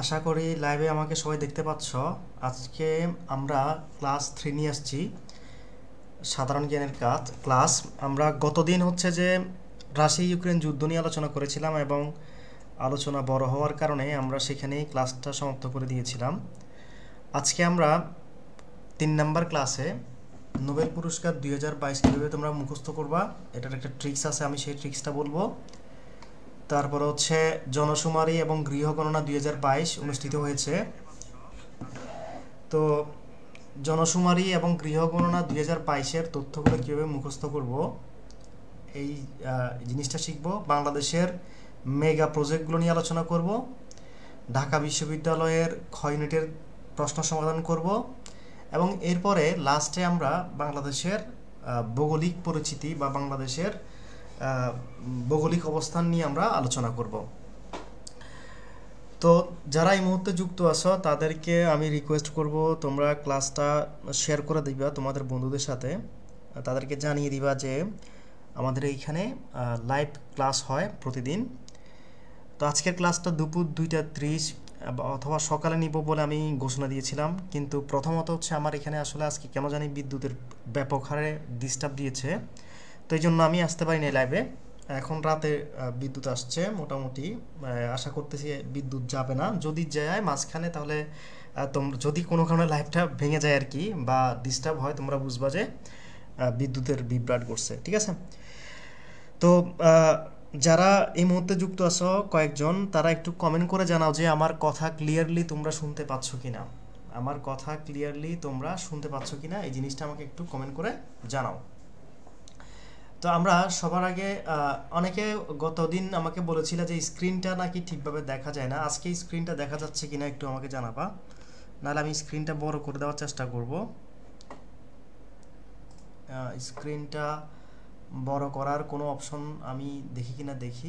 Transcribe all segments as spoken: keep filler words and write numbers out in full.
আশা করি লাইভে আমাকে সবাই দেখতে পাচ্ছ। আজকে আমরা ক্লাস থ্রি নিয়ে আসছি, সাধারণ জ্ঞানের কাজ ক্লাস। আমরা গতদিন হচ্ছে যে রাশিয়া ইউক্রেন যুদ্ধ নিয়ে আলোচনা করেছিলাম এবং আলোচনা বড় হওয়ার কারণে আমরা সেখানেই ক্লাসটা সমাপ্ত করে দিয়েছিলাম। আজকে আমরা তিন নাম্বার ক্লাসে নোবেল পুরস্কার দুই হাজার বাইশ কীভাবে তোমরা মুখস্থ করবা এটার একটা ট্রিক্স আছে, আমি সেই ট্রিক্সটা বলবো। তারপর হচ্ছে জনশুমারি এবং গৃহগণনা দুই হাজার বাইশ অনুষ্ঠিত হয়েছে। তো জনশুমারি এবং গৃহগণনা দুই হাজার বাইশের তথ্যগুলো কীভাবে মুখস্থ করব এই জিনিসটা শিখব। বাংলাদেশের মেগা প্রজেক্টগুলো নিয়ে আলোচনা করব। ঢাকা বিশ্ববিদ্যালয়ের ক্ষয় ইউনিটের প্রশ্ন সমাধান করব এবং এরপরে লাস্টে আমরা বাংলাদেশের ভৌগোলিক পরিচিতি বা বাংলাদেশের ভৌগোলিক অবস্থান নিয়ে আমরা আলোচনা করব। তো যারা এই মুহূর্তে যুক্ত আছো তাদেরকে আমি রিকোয়েস্ট করব তোমরা ক্লাসটা শেয়ার করে দিবা তোমাদের বন্ধুদের সাথে, তাদেরকে জানিয়ে দিবা যে আমাদের এইখানে লাইভ ক্লাস হয় প্রতিদিন। তো আজকের ক্লাসটা দুপুর দুইটা ত্রিশ অথবা সকালে নিব বলে আমি ঘোষণা দিয়েছিলাম, কিন্তু প্রথমত হচ্ছে আমার এখানে আসলে আজকে কেন জানি বিদ্যুতের ব্যাপক হারে ডিস্টার্ব দিয়েছে, তো এই জন্য আমি আসতে পারিনি লাইভে। এখন রাতে বিদ্যুৎ আসছে মোটামুটি, আশা করতেছি বিদ্যুৎ যাবে না। যদি যায় মাঝখানে তাহলে তোমরা যদি কোনো কারণে লাইভটা ভেঙে যায় আর কি বা ডিস্টার্ব হয়, তোমরা বুঝবা যে বিদ্যুতের বিভ্রাট করছে, ঠিক আছে? তো যারা এই মুহূর্তে যুক্ত আছো কয়েকজন, তারা একটু কমেন্ট করে জানাও যে আমার কথা ক্লিয়ারলি তোমরা শুনতে পাচ্ছ কিনা, আমার কথা ক্লিয়ারলি তোমরা শুনতে পাচ্ছ কিনা এই জিনিসটা আমাকে একটু কমেন্ট করে জানাও। তো আমরা সবার আগে অনেকে গতদিন আমাকে বলেছিল যে স্ক্রিনটা নাকি ঠিকভাবে দেখা যায় না, আজকে স্ক্রিনটা দেখা যাচ্ছে কিনা একটু আমাকে জানাবা, নাহলে আমি স্ক্রিনটা বড় করে দেওয়ার চেষ্টা করব। স্ক্রিনটা বড় করার কোনো অপশন আমি দেখি কিনা দেখি।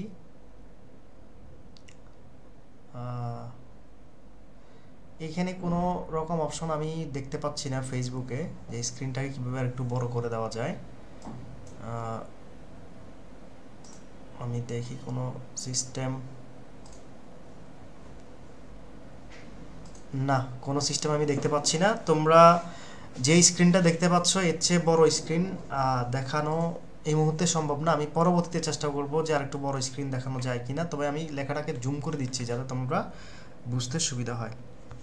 এখানে কোনো রকম অপশন আমি দেখতে পাচ্ছি না ফেসবুকে যে স্ক্রিনটাকে কীভাবে একটু বড় করে দেওয়া যায়। আমি দেখি কোনো সিস্টেম, না কোনো সিস্টেম আমি দেখতে পাচ্ছি না। তোমরা যে স্ক্রিনটা দেখতে পাচ্ছ এর চেয়ে বড় স্ক্রিন দেখানো এই মুহূর্তে সম্ভব না, আমি পরবর্তীতে চেষ্টা করব যে আর একটু বড় স্ক্রিন দেখানো যায় কিনা। তবে আমি লেখাটাকে জুম করে দিচ্ছি যাতে তোমরা বুঝতে সুবিধা হয়।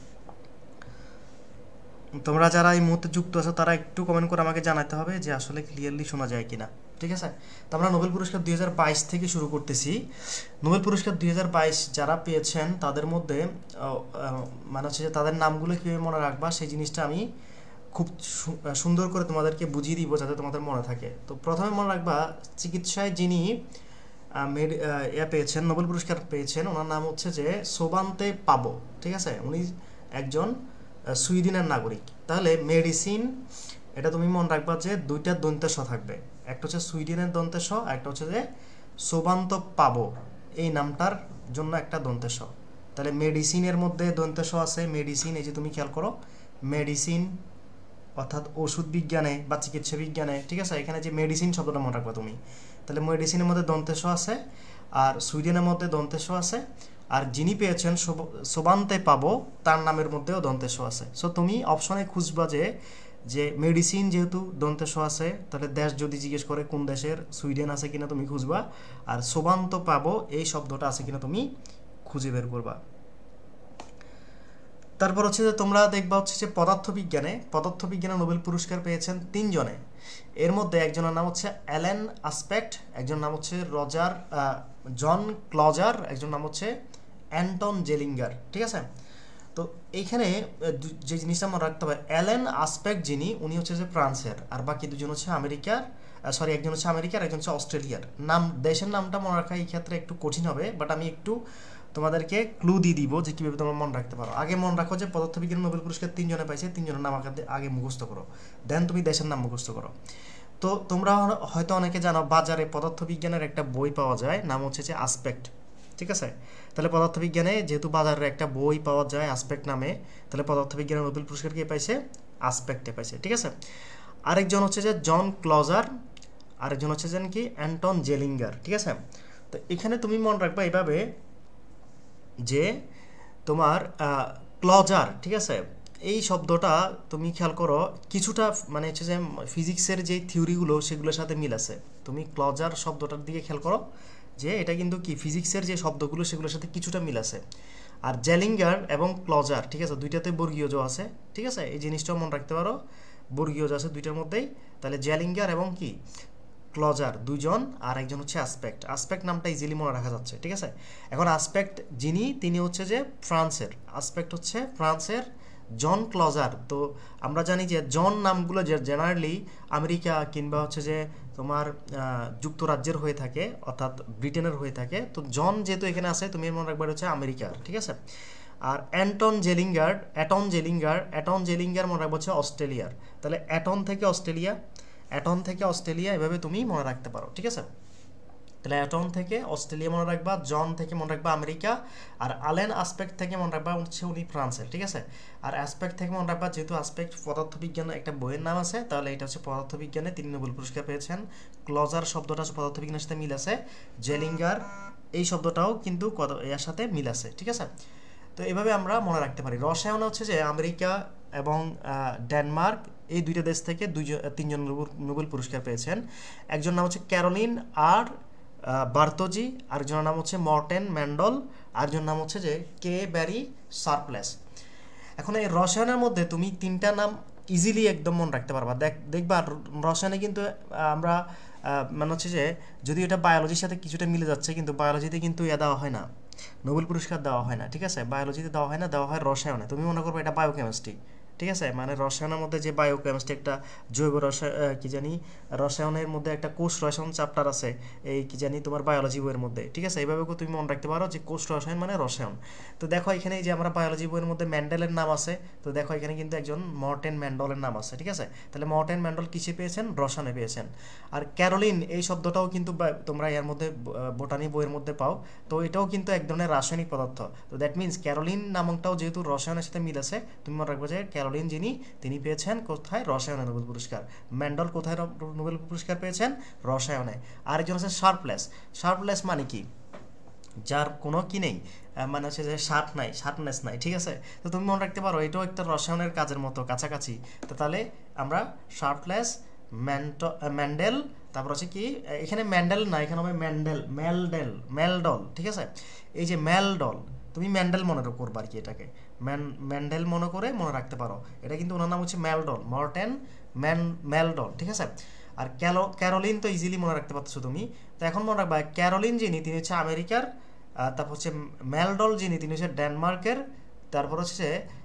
তোমরা যারা এই মুহূর্তে যুক্ত আছো তারা একটু কমেন্ট করে আমাকে জানাতে হবে যে আসলে ক্লিয়ারলি শোনা যায় কিনা, ঠিক আছে? তো আমরা নোবেল পুরস্কার দুই হাজার বাইশ থেকে শুরু করতেছি। নোবেল পুরস্কার দুই হাজার বাইশ যারা পেয়েছেন তাদের মধ্যে মানে হচ্ছে যে তাদের নামগুলো কীভাবে মনে রাখবা সেই জিনিসটা আমি খুব সুন্দর করে তোমাদেরকে বুঝিয়ে দিব যাতে তোমাদের মনে থাকে। তো প্রথমে মনে রাখবা চিকিৎসায় যিনি মেড ইয়া পেয়েছেন, নোবেল পুরস্কার পেয়েছেন, ওনার নাম হচ্ছে যে সোবান্তে পাবো, ঠিক আছে? উনি একজন সুইডেনের নাগরিক। তাহলে মেডিসিন এটা তুমি মনে রাখবা যে দুইটা দন্তেশ থাকবে, একটা হচ্ছে সুইডেনের দন্তেশ, একটা হচ্ছে যে সোবান্ত পাবো এই নামটার জন্য একটা দন্তেশ। তাহলে মেডিসিনের মধ্যে দন্তেশ আছে, মেডিসিন এই যে তুমি খেয়াল করো মেডিসিন অর্থাৎ ওষুধ বিজ্ঞানে বা চিকিৎসা বিজ্ঞানে, ঠিক আছে? এখানে যে মেডিসিন শব্দটা মনে রাখবা তুমি। তাহলে মেডিসিনের মধ্যে দন্তেশ আছে আর সুইডেনের মধ্যে দন্তেশ আছে, আর যিনি পেয়েছেন সোবান্তে পাবো তার নামের মধ্যেও দন্তেশ আছে। সো তুমি অপশনে খুঁজবা যে যে মেডিসিন যেহেতু দন্তেশ আছে তাহলে দেশ যদি জিজ্ঞেস করে কোন দেশের, সুইডেন আছে কিনা তুমি খুঁজবা, আর সোবান্ত পাবো এই শব্দটা আছে কিনা তুমি খুঁজে বের করবা। তারপর হচ্ছে যে তোমরা দেখবা হচ্ছে যে পদার্থবিজ্ঞানে পদার্থবিজ্ঞানে নোবেল পুরস্কার পেয়েছেন তিনজনে। এর মধ্যে একজনের নাম হচ্ছে অ্যালেন আসপেক্ট, একজন নাম হচ্ছে রজার জন ক্লজার, একজন নাম হচ্ছে অ্যান্টন জেলিঙ্গার, ঠিক আছে? তো এইখানে যে জিনিসটা মনে রাখতে হবে, অ্যালেন আসপেক্ট যিনি, উনি হচ্ছে যে ফ্রান্সের, আর বাকি দুজন হচ্ছে আমেরিকার, সরি একজন হচ্ছে আমেরিকার, একজন হচ্ছে অস্ট্রেলিয়ার। নাম দেশের নামটা মনে রাখা এই ক্ষেত্রে একটু কঠিন হবে, বাট আমি একটু তোমাদেরকে ক্লু দিয়ে দিব যে কীভাবে তোমরা মনে রাখতে পারো। আগে মনে রাখো যে পদার্থবিজ্ঞানে নোবেল পুরস্কার তিনজনে পাইছে, তিনজনের নাম আগে মুখস্থ করো, দেন তুমি দেশের নাম মুখস্থ করো। তো তোমরা হয়তো অনেকে জানো বাজারে পদার্থবিজ্ঞানের একটা বই পাওয়া যায়, নাম হচ্ছে যে আসপেক্ট, ঠিক আছে? তাহলে পদার্থবিজ্ঞানে যেহেতু বাজারের একটা বই পাওয়া যায় আসপেক্ট নামে, তাহলে পদার্থবিজ্ঞানের নোবেল পুরস্কার কে পাইছে? আসপেক্টে পাইছে, ঠিক আছে? আরেকজন হচ্ছে যে জন ক্লজার, আরেকজন হচ্ছে যে কি অ্যান্টন জেলিঙ্গার, ঠিক আছে? তো এখানে তুমি মনে রাখবা এইভাবে যে তোমার ক্লজার, ঠিক আছে, এই শব্দটা তুমি খেয়াল করো কিছুটা মানে হচ্ছে যে ফিজিক্সের যে থিওরিগুলো সেগুলোর সাথে মিল আছে। তুমি ক্লজার শব্দটার দিকে খেয়াল করো যে এটা কিন্তু কি ফিজিক্সের যে শব্দগুলো সেগুলোর সাথে কিছুটা মিল আছে। আর জেলিঙ্গার এবং ক্লজার, ঠিক আছে, দুইটাতে বর্গীয় জ আছে, ঠিক আছে, এই জিনিসটাও মনে রাখতে পারো, বর্গীয় জ আছে দুইটার মধ্যেই। তাহলে জেলিঙ্গার এবং কি ক্লজার দুইজন, আর একজন হচ্ছে আসপেক্ট। আসপেক্ট নামটা ইজিলি মনে রাখা যাচ্ছে, ঠিক আছে। এখন আসপেক্ট যিনি, তিনি হচ্ছে যে ফ্রান্সের, আসপেক্ট হচ্ছে ফ্রান্সের জন ক্লজার। তো আমরা জানি যে জন নামগুলো যে জেনারেলি আমেরিকা কিংবা হচ্ছে যে তোমার যুক্তরাজ্যের হয়ে থাকে, অর্থাৎ ব্রিটেনের হয়ে থাকে। তো জন যেহেতু এখানে আছে, তুমি মনে রাখবে হচ্ছে আমেরিকার, ঠিক আছে। আর Anton Zeilinger, Anton Zeilinger, Anton Zeilinger মনে রাখবো হচ্ছে অস্ট্রেলিয়ার। তাহলে অ্যাটন থেকে অস্ট্রেলিয়া, অ্যাটন থেকে অস্ট্রেলিয়া, এভাবে তুমি মনে রাখতে পারো, ঠিক আছে। তাহলে অ্যাটন থেকে অস্ট্রেলিয়া মনে রাখবা, জন থেকে মনে রাখবা আমেরিকা, আর আলেন আসপেক্ট থেকে মনে রাখবা হচ্ছে উনি ফ্রান্সের, ঠিক আছে। আর অ্যাসপেক্ট থেকে মনে রাখবা, যেহেতু আসপেক্ট পদার্থবিজ্ঞানের একটা বইয়ের নাম আছে, তাহলে এটা হচ্ছে পদার্থবিজ্ঞানে তিনি নোবেল পুরস্কার পেয়েছেন। ক্লজার শব্দটা হচ্ছে পদার্থবিজ্ঞানের সাথে মিল আছে। জেলিঙ্গার এই শব্দটাও কিন্তু এর সাথে মিল আছে, ঠিক আছে। তো এভাবে আমরা মনে রাখতে পারি। রসায়ন হচ্ছে যে আমেরিকা এবং ডেনমার্ক এই দুইটা দেশ থেকে দুইজন তিনজন নোবেল পুরস্কার পেয়েছেন। একজন নাম হচ্ছে ক্যারোলিন আর বার্তোজি, আরেকজনের নাম হচ্ছে মর্টেন ম্যান্ডল, আরেকজনের নাম হচ্ছে যে কে ব্যারি শার্পলেস। এখন এই রসায়নের মধ্যে তুমি তিনটা নাম ইজিলি একদম মনে রাখতে পারবা। দেখ দেখবা রসায়নে কিন্তু আমরা মানে হচ্ছে যে যদি এটা বায়োলজির সাথে কিছুটা মিলে যাচ্ছে, কিন্তু বায়োলজিতে কিন্তু ইয়া দেওয়া হয় না, নোবেল পুরস্কার দেওয়া হয় না, ঠিক আছে। বায়োলজিতে দেওয়া হয় না, দেওয়া হয় রসায়নে। তুমি মনে করবে এটা বায়োকেমিস্ট্রি, ঠিক আছে, মানে রসায়নের মধ্যে যে বায়োকেমিস্ট্রি একটা জৈব রসায়ন কি জানি রসায়নের মধ্যে একটা কোষ রসায়ন চ্যাপ্টার আছে, এই কি জানি তোমার বায়োলজি বইয়ের মধ্যে, ঠিক আছে। এইভাবে তুমি মনে রাখতে পারো যে কোষ রসায়ন মানে রসায়ন। তো দেখো এখানে যে আমরা বায়োলজি বইয়ের মধ্যে ম্যান্ডেলের নাম আছে, তো দেখো এখানে কিন্তু একজন মর্টেন ম্যান্ডলের নাম আছে, ঠিক আছে। তাহলে মর্টেন ম্যান্ডল কিসে পেয়েছেন? রসায়নে পেয়েছেন। আর ক্যারোলিন এই শব্দটাও কিন্তু তোমরা এর মধ্যে বোটানি বইয়ের মধ্যে পাও। তো এটাও কিন্তু এক ধরনের রাসায়নিক পদার্থ। তো দ্যাট মিনস ক্যারোলিন নামকটাও যেহেতু রসায়নের সাথে মিল আছে, তুমি মনে রাখবে যে ক্যারোলিন যিনি, তিনি পেয়েছেন কোথায়? রসায়নে নোবেল পুরস্কার। ম্যান্ডল কোথায় নোবেল পুরস্কার পেয়েছেন? রসায়নে। আরেকজন আছে শার্পলেস। শার্পলেস মানে কি? যার কোনো কি নেই, মানে হচ্ছে যে শার্প নাই, শার্পনেস নাই, ঠিক আছে। তো তুমি মনে রাখতে পারো এটাও একটা রসায়নের কাজের মতো কাছাকাছি। তো তাহলে আমরা শার্পলেস, ম্যান্ডেল, তারপর হচ্ছে কি এখানে ম্যান্ডেল না, এখানে হবে ম্যান্ডেল, ম্যালডেল, ম্যালডল, ঠিক আছে। এই যে ম্যালডল, তুমি ম্যান্ডেল মনে করবা আর কি, এটাকে ম্যান ম্যান্ডেল মনে করে মনে রাখতে পারো। এটা কিন্তু ওনার নাম হচ্ছে ম্যালডল, মর্টেন ম্যান ম্যালডল, ঠিক আছে। আর ক্যালো ক্যারোলিন তো ইজিলি মনে রাখতে পারছো তুমি। তো এখন মনে রাখবা ক্যারোলিন যিনি, তিনি হচ্ছে আমেরিকার, তারপর হচ্ছে ম্যালডল যিনি, তিনি হচ্ছে ডেনমার্কের, তারপর হচ্ছে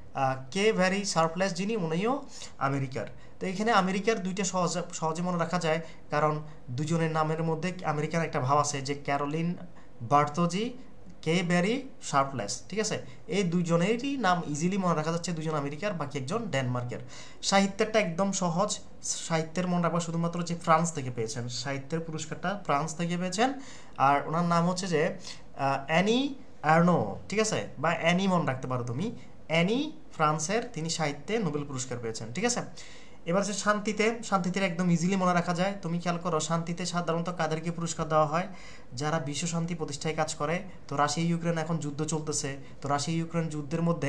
কে ভ্যারি শার্পলেস যিনি, উনিও আমেরিকার। তো এখানে আমেরিকার দুইটা সহজে সহজে মনে রাখা যায়, কারণ দুজনের নামের মধ্যে আমেরিকার একটা ভাব আছে, যে ক্যারোলিন বার্তোজি, কে ব্যারি শার্পলেস, ঠিক আছে। এই দুজনেরই নাম ইজিলি মনে রাখা যাচ্ছে, দুজন আমেরিকার, বাকি একজন ডেনমার্কের। সাহিত্যেরটা একদম সহজ, সাহিত্যের মনে রাখবা শুধুমাত্র যে ফ্রান্স থেকে পেয়েছেন, সাহিত্যের পুরস্কারটা ফ্রান্স থেকে পেয়েছেন। আর ওনার নাম হচ্ছে যে অ্যানি আর্নো, ঠিক আছে, বা অ্যানি মনে রাখতে পারো তুমি, অ্যানি, ফ্রান্সের, তিনি সাহিত্যে নোবেল পুরস্কার পেয়েছেন, ঠিক আছে। এবার হচ্ছে শান্তিতে, শান্তিতে একদম ইজিলি মনে রাখা যায়। তুমি খেয়াল করো শান্তিতে সাধারণত কাদেরকে পুরস্কার দেওয়া হয়? যারা বিশ্ব শান্তি প্রতিষ্ঠায় কাজ করে। তো রাশিয়া ইউক্রেন এখন যুদ্ধ চলতেছে, তো রাশিয়া ইউক্রেন যুদ্ধের মধ্যে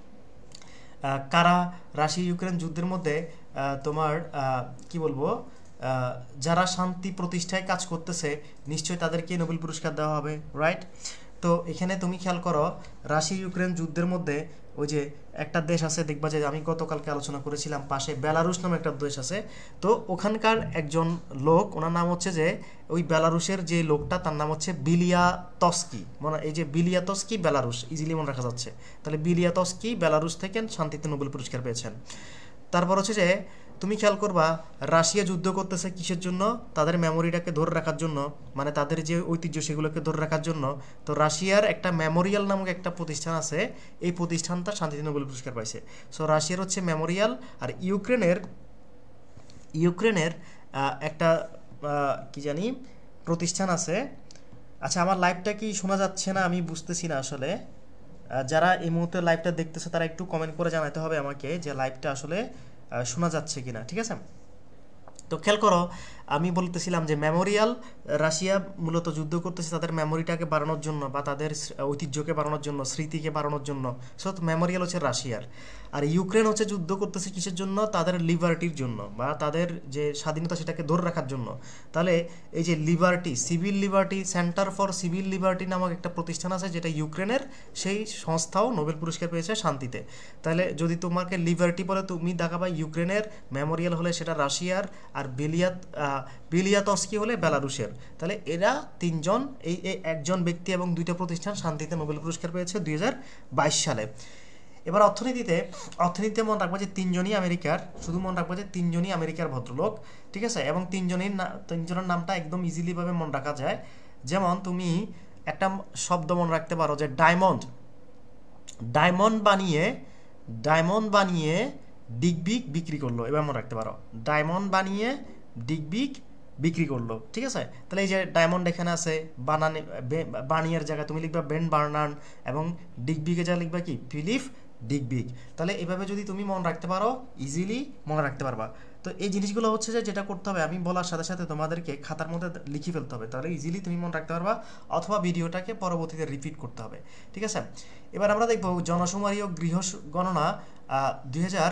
কারা রাশিয়া ইউক্রেন যুদ্ধের মধ্যে তোমার কি বলবো, যারা শান্তি প্রতিষ্ঠায় কাজ করতেছে নিশ্চয়ই তাদেরকে নোবেল পুরস্কার দেওয়া হবে, রাইট। তো এখানে তুমি খেয়াল করো রাশিয়া ইউক্রেন যুদ্ধের মধ্যে ওই যে একটা দেশ আছে, দেখবা যে আমি গতকালকে আলোচনা করেছিলাম, পাশে বেলারুশ নামে একটা দেশ আছে। তো ওখানকার একজন লোক, ওনার নাম হচ্ছে যে ওই বেলারুশের যে লোকটা, তার নাম হচ্ছে বিলিয়াতস্কি, মানে এই যে বিলিয়াতস্কি বেলারুশ, ইজিলি মনে রাখা যাচ্ছে। তাহলে বিলিয়াতস্কি বেলারুশ থেকে শান্তিতে নোবেল পুরস্কার পেয়েছেন। তারপর হচ্ছে যে তুমি খেয়াল করবা রাশিয়া যুদ্ধ করতেছে কিসের জন্য? তাদের মেমোরিটাকে ধরে রাখার জন্য, মানে তাদের যে ঐতিহ্য সেগুলোকে ধরে রাখার জন্য। তো রাশিয়ার একটা মেমোরিয়াল নামক একটা প্রতিষ্ঠান আছে, এই প্রতিষ্ঠানটা শান্তিতে নোবেল পুরস্কার পাইছে। সো রাশিয়ার হচ্ছে মেমোরিয়াল। আর ইউক্রেনের ইউক্রেনের একটা কি জানি প্রতিষ্ঠান আছে। আচ্ছা, আমার লাইভটা কি শোনা যাচ্ছে না? আমি বুঝতেছি না আসলে। যারা এই মুহূর্তে লাইভটা দেখতেছে তারা একটু কমেন্ট করে জানাতে হবে আমাকে যে লাইভটা আসলে শোনা যাচ্ছে কিনা, ঠিক আছে। তো খেয়াল করো আমি বলতেছিলাম যে মেমোরিয়াল রাশিয়া মূলত যুদ্ধ করতেছে তাদের মেমোরিটাকে বাড়ানোর জন্য বা তাদের ঐতিহ্যকে বাড়ানোর জন্য, স্মৃতিকে বাড়ানোর জন্য। সো মেমোরিয়াল হচ্ছে রাশিয়ার। আর ইউক্রেন হচ্ছে যুদ্ধ করতেছে কিসের জন্য? তাদের লিবার্টির জন্য বা তাদের যে স্বাধীনতা সেটাকে ধরে রাখার জন্য। তাহলে এই যে liberty, civil liberty, centre for civil liberty নামক একটা প্রতিষ্ঠান আছে যেটা ইউক্রেনের, সেই সংস্থাও নোবেল পুরস্কার পেয়েছে শান্তিতে। তাহলে যদি তোমাকে লিবার্টি বলে তুমি দেখাবা ইউক্রেনের, মেমোরিয়াল হলে সেটা রাশিয়ার, আর বেলিয়াত বেলিয়াতস্কি হলে বেলারুশের। তাহলে এরা তিনজন, এই একজন ব্যক্তি এবং দুইটা প্রতিষ্ঠান শান্তিতে নোবেল পুরস্কার পেয়েছে দুই হাজার বাইশ সালে। এবার অর্থনীতিতে, অর্থনীতিতে মনে রাখবো যে তিনজনই আমেরিকার, শুধু মনে রাখবো যে তিনজনই আমেরিকার ভদ্রলোক, ঠিক আছে? এবং তিনজনের তিনজনের নামটা একদম ইজিলিভাবে মনে রাখা যায়। যেমন তুমি একটা শব্দ মনে রাখতে পারো যে ডায়মন্ড, ডায়মন্ড বানিয়ে ডায়মন্ড বানিয়ে ডিগবিগ বিক্রি করলো, এবার মনে রাখতে পারো ডায়মন্ড বানিয়ে ডিগবিগ বিক্রি করলো, ঠিক আছে? তাহলে এই যে ডায়মন্ড এখানে আছে, বানানে বানিয়ার জায়গায় তুমি লিখবা বেন বার্নার্ন, এবং ডিগবিগের জায়গায় লিখবা কি ফিলিপ ডিগবিগ। তাহলে এভাবে যদি তুমি মনে রাখতে পারো ইজিলি মনে রাখতে পারবা। তো এই জিনিসগুলো হচ্ছে যে যেটা করতে হবে, আমি বলার সাথে সাথে তোমাদেরকে খাতার মধ্যে লিখে ফেলতে হবে, তাহলে ইজিলি তুমি মনে রাখতে পারবা, অথবা ভিডিওটাকে পরবর্তীতে রিপিট করতে হবে, ঠিক আছে? এবার আমরা দেখব জনশুমারি ও গৃহ গণনা দুই হাজার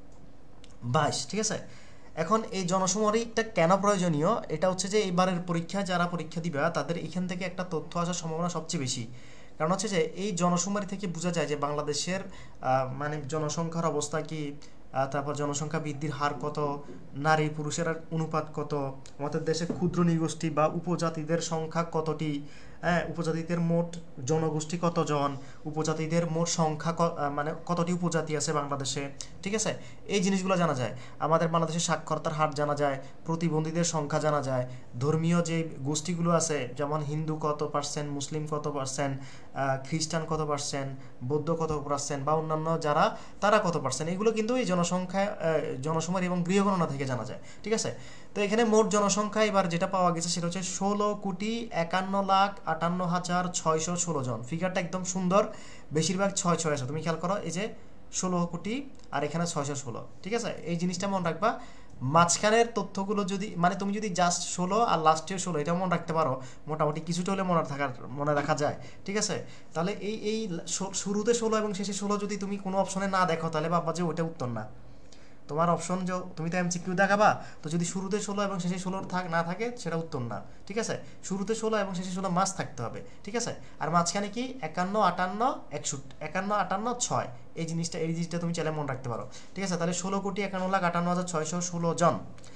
বাইশ, ঠিক আছে? এখন এই জনশুমারিটা কেন প্রয়োজনীয়? এটা হচ্ছে যে এবারের পরীক্ষা যারা পরীক্ষা দিবা তাদের এখান থেকে একটা তথ্য আসার সম্ভাবনা সবচেয়ে বেশি। কারণ হচ্ছে যে এই জনশুমারি থেকে বোঝা যায় যে বাংলাদেশের মানে জনসংখ্যার অবস্থা কি, তারপর জনসংখ্যা বৃদ্ধির হার কত, নারী পুরুষের অনুপাত কত, আমাদের দেশে ক্ষুদ্র নৃগোষ্ঠী বা উপজাতিদের সংখ্যা কতটি, হ্যাঁ, উপজাতিদের মোট জনগোষ্ঠী কতজন, উপজাতিদের মোট সংখ্যা মানে কতটি উপজাতি আছে বাংলাদেশে, ঠিক আছে? এই জিনিসগুলো জানা যায়। আমাদের বাংলাদেশের সাক্ষরতার হার জানা যায়, প্রতিবন্ধীদের সংখ্যা জানা যায়, ধর্মীয় যে গোষ্ঠীগুলো আছে যেমন হিন্দু কত পার্সেন্ট, মুসলিম কত পার্সেন্ট, খ্রিস্টান কত পার্সেন্ট, বৌদ্ধ কত পার্সেন্ট, বা অন্যান্য যারা তারা কত পার্সেন্ট, এগুলো কিন্তু এই জনসংখ্যা জনশুমারি এবং গৃহগণনা থেকে জানা যায়, ঠিক আছে? তো এখানে মোট জনসংখ্যা এবার যেটা পাওয়া গেছে সেটা হচ্ছে ষোলো কোটি একান্ন লাখ আটান্ন হাজার ছয়শো ষোলো জন। ফিগারটা একদম সুন্দর, বেশিরভাগ ছয় ছয় আছে, তুমি খেয়াল করো এই যে ষোলো কোটি আর এখানে ছয়শো ষোলো, ঠিক আছে? এই জিনিসটা মনে রাখবা। মাঝখানের তথ্যগুলো যদি মানে তুমি যদি জাস্ট ষোলো আর লাস্টেও ষোলো এটা মনে রাখতে পারো, মোটামুটি কিছুটা হলে মনে থাকার মনে রাখা যায়, ঠিক আছে? তাহলে এই এই শুরুতে ষোলো এবং শেষে ষোলো যদি তুমি কোনো অপশনে না দেখো তাহলে ভাববা যে ওইটা উত্তর না। তোমার অপশন যে তুমি তো এমসিকিউ দেখাবা, তো যদি শুরুতে ষোলো এবং শেষে ষোলো থাক না থাকে সেটা উত্তর না, ঠিক আছে? শুরুতে ষোলো এবং শেষে ষোলো মাস থাকতে হবে, ঠিক আছে? আর মাঝখানে কি একান্ন আটান্ন একষট্টি, একান্ন আটান্ন ছয়, এই জিনিসটা এই জিনিসটা তুমি চাইলে মনে রাখতে পারো, ঠিক আছে? তাহলে ষোলো কোটি একান্ন লাখ আটান্ন হাজার ছয়শো ষোলো জন,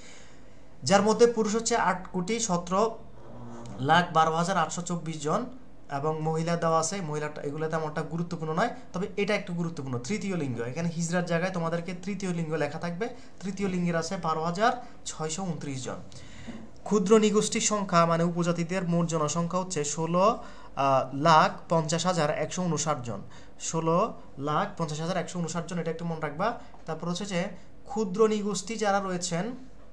যার মধ্যে পুরুষ হচ্ছে আট কোটি সতেরো লাখ বারো হাজার আটশো চব্বিশ জন, এবং মহিলা দেওয়া আছে, মহিলাটা এগুলো তেমনটা গুরুত্বপূর্ণ নয়, তবে এটা একটু গুরুত্বপূর্ণ। তৃতীয় লিঙ্গ, এখানে হিজড়ার জায়গায় তোমাদেরকে তৃতীয় লিঙ্গ লেখা থাকবে, তৃতীয় লিঙ্গের আছে বারো হাজার ছয়শো উনত্রিশ জন। ক্ষুদ্র নিগোষ্ঠীর সংখ্যা মানে উপজাতিদের মোট জনসংখ্যা হচ্ছে ষোলো লাখ পঞ্চাশ হাজার একশো উনষাট জন, ষোলো লাখ পঞ্চাশ হাজার একশো উনষাট জন, এটা একটু মনে রাখবা। তারপর হচ্ছে যে ক্ষুদ্র নিগোষ্ঠী যারা রয়েছেন,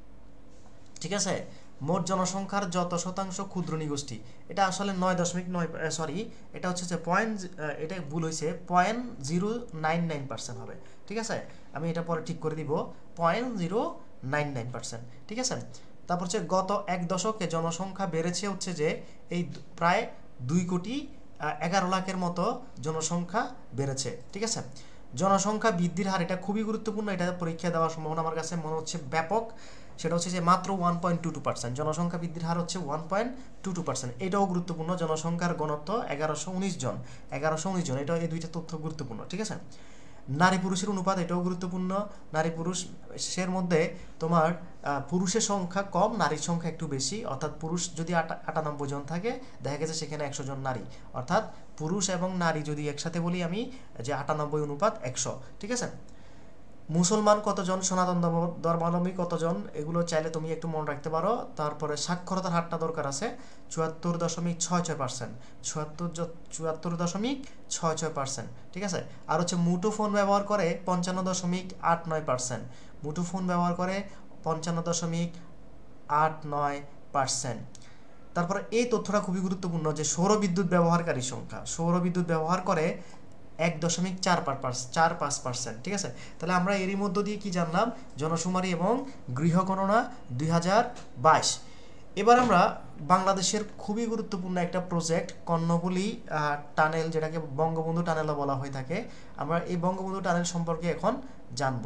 ঠিক আছে, মোট জনসংখ্যার যত শতাংশ ক্ষুদ্র নিগোষ্ঠী, এটা আসলে নয় দশমিক নয় সরি এটা হচ্ছে যে পয়েন্ট, এটা ভুল হয়েছে, point zero nine nine percent হবে, ঠিক আছে? আমি এটা পরে ঠিক করে দিব, point zero nine nine percent, ঠিক আছে? তারপর হচ্ছে গত এক দশকে জনসংখ্যা বেড়েছে হচ্ছে যে এই প্রায় দুই কোটি এগারো লাখের মতো জনসংখ্যা বেড়েছে, ঠিক আছে? জনসংখ্যা বৃদ্ধির হার এটা খুবই গুরুত্বপূর্ণ, এটা পরীক্ষা দেওয়ার সম্ভাবনা আমার কাছে মনে হচ্ছে ব্যাপক। সেটা হচ্ছে যে মাত্র one point two two percent, জনসংখ্যা বৃদ্ধির হার হচ্ছে one point two two percent, এটাও গুরুত্বপূর্ণ। জনসংখ্যার ঘনত্ব এগারোশো উনিশ জন, এগারোশো উনিশ জন, এটাও এই দুইটা তথ্য গুরুত্বপূর্ণ, ঠিক আছে? নারী পুরুষের অনুপাত এটাও গুরুত্বপূর্ণ। নারী পুরুষের মধ্যে তোমার পুরুষের সংখ্যা কম, নারীর সংখ্যা একটু বেশি, অর্থাৎ পুরুষ যদি আটানব্বই জন থাকে দেখা গেছে সেখানে একশো জন নারী, অর্থাৎ পুরুষ এবং নারী যদি একসাথে বলি আমি যে আটানব্বই অনুপাত একশো, ঠিক আছে? মুসলমান কতজন, সনাতন ধর্মাবলম্বী কতজন, এগুলো চাইলে তুমি একটু মনে রাখতে পারো। তারপরে সাক্ষরতার হারটা দরকার আছে চুয়াত্তর দশমিক ছয় ছয় পার্সেন্ট, চুয়াত্তর চুয়াত্তর দশমিক ছয় ছয় পার্সেন্ট, ঠিক আছে? আর হচ্ছে মুঠোফোন ব্যবহার করে পঞ্চান্ন দশমিক আট নয় পার্সেন্ট, মুঠোফোন ব্যবহার করে পঞ্চান্ন দশমিক আট নয় পার্সেন্ট। তারপরে এই তথ্যটা খুবই গুরুত্বপূর্ণ যে সৌর বিদ্যুৎ ব্যবহারকারী সংখ্যা, সৌর বিদ্যুৎ ব্যবহার করে এক দশমিক চার চার পাঁচ পার্সেন্ট, ঠিক আছে? তাহলে আমরা এরই মধ্য দিয়ে কি জানলাম, জনশুমারি এবং গৃহগণনা দুই হাজার বাইশ। এবার আমরা বাংলাদেশের খুবই গুরুত্বপূর্ণ একটা প্রজেক্ট কর্ণফুলী টানেল, যেটাকে বঙ্গবন্ধু টানেলও বলা হয়ে থাকে, আমরা এই বঙ্গবন্ধু টানেল সম্পর্কে এখন জানব।